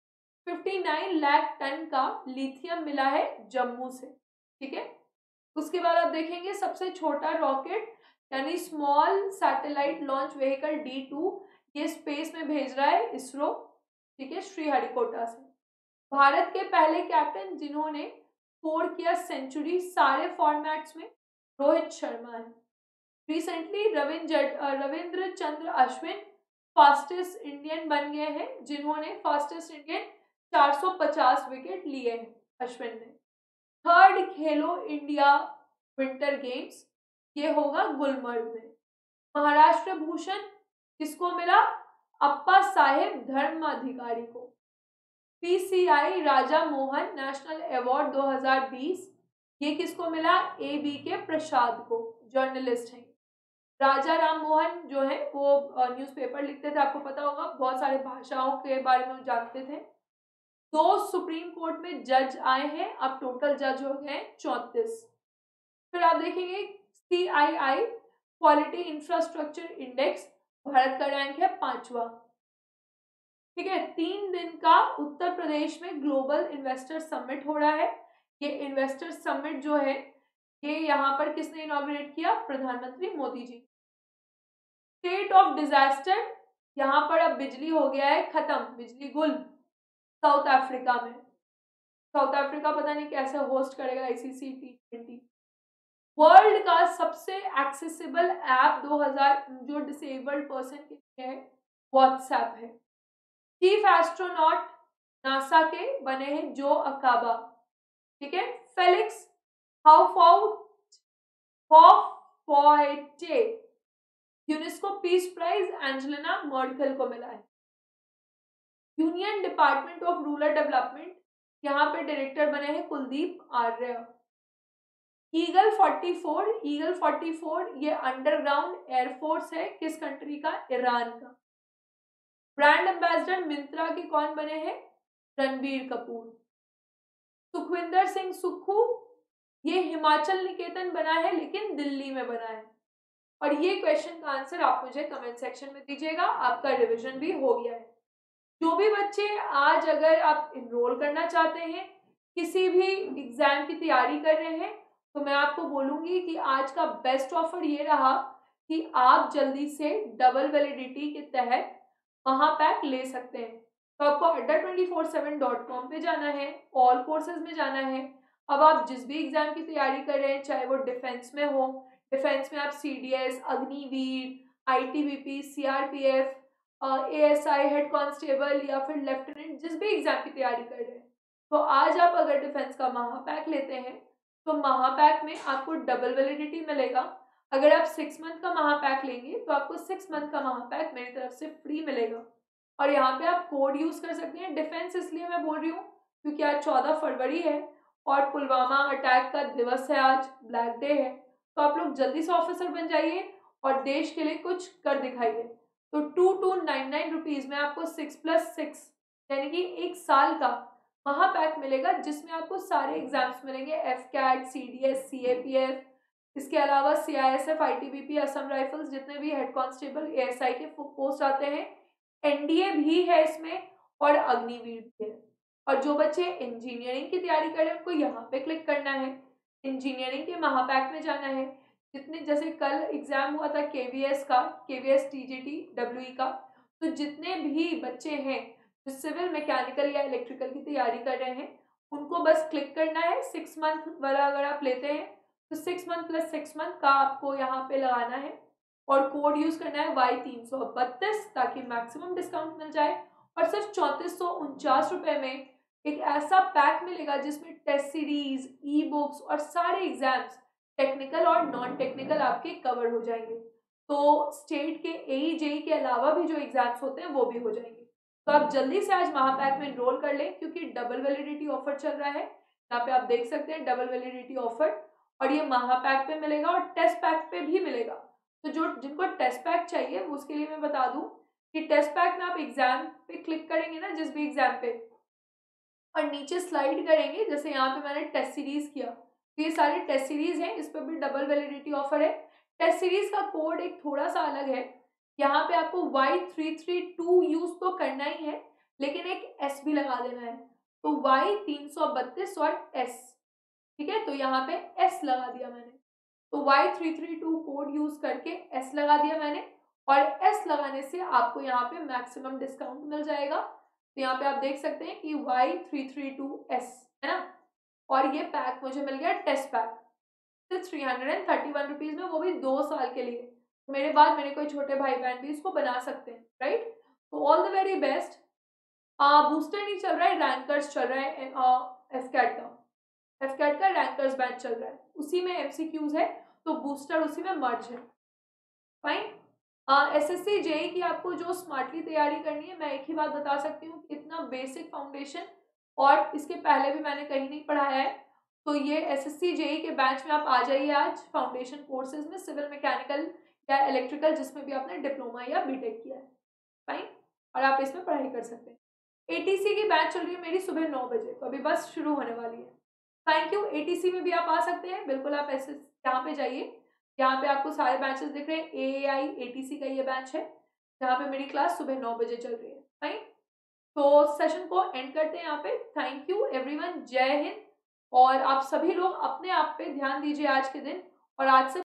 उनसठ लाख टन का लिथियम मिला है जम्मू से, ठीक है। उसके बाद आप देखेंगे सबसे छोटा रॉकेट यानी small satellite launch vehicle D two, ये स्पेस में भेज रहा है इसरो, ठीक है, श्रीहरिकोटा से। भारत के पहले कैप्टन जिन्होंने स्कोर किया सेंचुरी सारे फॉर्मेट्स में, रोहित शर्मा है। Recently Ravindra Ravindra Chandra Ashwin fastest Indian बन गए हैं, जिन्होंने फास्टेस्ट इंडियन चार सौ पचास विकेट लिए हैं अश्विन ने। थर्ड खेलो इंडिया विंटर गेम्स ये होगा गुलमर्ग में। महाराष्ट्र भूषण किसको मिला? अप्पा साहेब धर्माधिकारी को। PCI Raja Mohan national award दो हज़ार बीस ये किसको मिला? ए बी के प्रसाद को, जर्नलिस्ट हैं। राजा राम मोहन जो है वो न्यूज़पेपर लिखते थे, आपको पता होगा, बहुत सारे भाषाओं के बारे में जानते थे। दो सुप्रीम कोर्ट में जज आए हैं, अब टोटल जज हो गए चौंतीस। फिर आप देखेंगे C I I quality infrastructure index, Bharat का रैंक है पांचवा, ठीक है। तीन दिन का उत्तर प्रदेश में ग्लोबल इन्वेस्टर समिट हो रहा है। ये इन्वेस्टर समिट जो है ये यहाँ पर किसने इनॉग्रेट किया? प्रधानमंत्री Modi ji. State of disaster, यहाँ पर अब बिजली हो गया है खत्म, बिजली गुल साउथ अफ्रीका में। साउथ अफ्रीका पता नहीं कैसे होस्ट करेगा आईसीसी टी ट्वेंटी। वर्ल्ड का सबसे एक्सेसिबल ऐप दो हज़ार जो डिसेबल्ड पर्सन के लिए है व्हाट्सएप है। चीफ एस्ट्रोनॉट नासा के बने हैं जो अकाबा, ठीक है। Felix Houphouet UNESCO peace prize Angelina Merkel को मिला है। Union department of rural development यहाँ पे डायरेक्टर बने हैं कुलदीप आर्य। ईगल चौवालीस, ईगल चौवालीस ये अंडरग्राउंड एयरफोर्स है, किस कंट्री का? ईरान का। ब्रांड एम्बेसडर मिंत्रा के कौन बने हैं? रणबीर कपूर। सुखविंदर सिंह सुक्खू ये हिमाचल निकेतन बना है लेकिन दिल्ली में बना है। और ये क्वेश्चन का आंसर आप मुझे कमेंट सेक्शन में दीजिएगा, आपका रिवीजन भी हो गया है। जो भी बच्चे आज अगर आप इनरोल करना चाहते हैं, किसी भी एग्जाम की तैयारी कर रहे हैं, तो मैं आपको बोलूंगी कि आज का बेस्ट ऑफर ये रहा कि आप जल्दी से डबल वैलिडिटी के तहत महापैक ले सकते हैं। तो आपको Adda twenty four seven dot com पे जाना है, ऑल कोर्सेज में जाना है। अब आप जिस भी एग्जाम की तैयारी कर रहे हैं, चाहे वो डिफेंस में हो, डिफेंस में आप C D S, Agniveer, I T B P, C R P F, A S I, head constable या फिर लेफ्टिनेंट, जिस भी एग्जाम की तैयारी कर रहे हैं, तो आज आप अगर डिफेंस का महापैक लेते हैं तो महापैक में आपको डबल वैलिडिटी मिलेगा। अगर आप सिक्स मंथ का महापैक लेंगे तो आपको सिक्स मंथ का महापैक मेरी तरफ से फ्री मिलेगा। और यहाँ पे आप कोड यूज कर सकते हैं। डिफेंस इसलिए मैं बोल रही हूँ क्योंकि आज चौदह फरवरी है और पुलवामा अटैक का दिवस है, आज ब्लैक डे है। तो आप लोग जल्दी से ऑफिसर बन जाइए और देश के लिए कुछ कर दिखाइए। तो two two nine nine rupees में आपको सिक्स प्लस सिक्स यानी कि एक साल का महापैक मिलेगा, जिसमें आपको सारे एग्जाम्स मिलेंगे, F CAT, C D S, C A P F, इसके अलावा C I S F, I T B P, Assam rifles, जितने भी head constable, A S I के पोस्ट आते हैं, एन डी ए भी है इसमें और अग्निवीर भी है। और जो बच्चे इंजीनियरिंग की तैयारी कर रहे हैं उनको यहाँ पे क्लिक करना है, इंजीनियरिंग के महापैक में जाना है। जितने जैसे कल एग्जाम हुआ था के वी एस का, K V S T G T W E का, तो जितने भी बच्चे हैं जो सिविल मैकेनिकल या इलेक्ट्रिकल की तैयारी कर रहे हैं उनको बस क्लिक करना है। सिक्स मंथ वाला अगर आप लेते हैं तो six month plus six month का आपको यहाँ पे लगाना है और कोड यूज करना है वाई तीन सौ बत्तीस ताकि मैक्सिमम डिस्काउंट मिल जाए। और सिर्फ चौंतीस सौ उनचास रुपये में एक ऐसा पैक मिलेगा जिसमें टेस्ट सीरीज, ई बुक्स और सारे एग्जाम्स टेक्निकल और नॉन टेक्निकल आपके कवर हो जाएंगे। तो स्टेट के ए जेई के अलावा भी जो एग्जाम्स होते हैं वो भी हो जाएंगे। तो आप जल्दी से आज महापैक में एनरोल कर लें क्योंकि डबल वैलिडिटी ऑफर चल रहा है। यहाँ पे आप देख सकते हैं डबल वैलिडिटी ऑफर, और ये महापैक पे मिलेगा और टेस्ट पैक पे भी मिलेगा। तो जो जिनको टेस्ट पैक चाहिए उसके लिए मैं बता दूं कि टेस्ट पैक में आप एग्जाम पे क्लिक करेंगे ना, जिस भी एग्जाम पे, और नीचे स्लाइड करेंगे, जैसे यहाँ पे मैंने टेस्ट सीरीज किया तो ये सारे टेस्ट सीरीज हैं, इस पर भी डबल वैलिडिटी ऑफर है। टेस्ट सीरीज का कोड एक थोड़ा सा अलग है, यहाँ पे आपको Y three three two use तो करना ही है लेकिन एक एस भी लगा देना है, तो वाई तीन सौ बत्तीस और एस, ठीक है। तो यहाँ पे एस लगा दिया मैंने, तो Y three three two code use करके एस लगा दिया मैंने, और एस लगाने से आपको यहाँ पे मैक्सिमम डिस्काउंट मिल जाएगा। तो यहाँ पे आप देख सकते हैं कि Y three three two S है ना, और ये पैक मुझे मिल गया टेस्ट पैक सिर्फ three hundred and thirty one rupees में, वो भी दो साल के लिए। मेरे बाद मेरे कोई छोटे भाई बहन भी इसको बना सकते हैं, राइट। तो all the very best. Booster नहीं चल रहा है, रैंकर्स चल रहा है एफकैट का, एफकैट का रैंकर्स बैच चल रहा है, उसी में एमसीक्यूज है, तो बूस्टर उसी में मर्ज है। फाइन। एसएससी जेई की आपको जो स्मार्टली तैयारी करनी है, मैं एक ही बात बता सकती हूँ, इतना बेसिक फाउंडेशन और इसके पहले भी मैंने कहीं नहीं पढ़ाया है। तो ये एसएससी जेई के बैच में आप आ जाइए आज फाउंडेशन कोर्सेज में, सिविल मैकेनिकल या इलेक्ट्रिकल जिसमें भी आपने डिप्लोमा या बीटेक किया है, फाइन, और आप इसमें पढ़ाई कर सकते हैं। एटीसी की बैच चल रही है मेरी सुबह नौ बजे, तो अभी बस शुरू होने वाली है। Thank you. एटीसी में भी आप आ सकते हैं, बिल्कुल आप ऐसे यहाँ पे जाइए, यहाँ पे आपको सारे बैचेस दिख रहे हैं। ए आई एटीसी का ये बैच है जहाँ पे मेरी क्लास सुबह नौ बजे चल रही है, फाइन। तो सेशन को एंड करते हैं यहाँ पे। थैंक यू एवरीवन, जय हिंद। और आप सभी लोग अपने आप पे ध्यान दीजिए आज के दिन, और आज से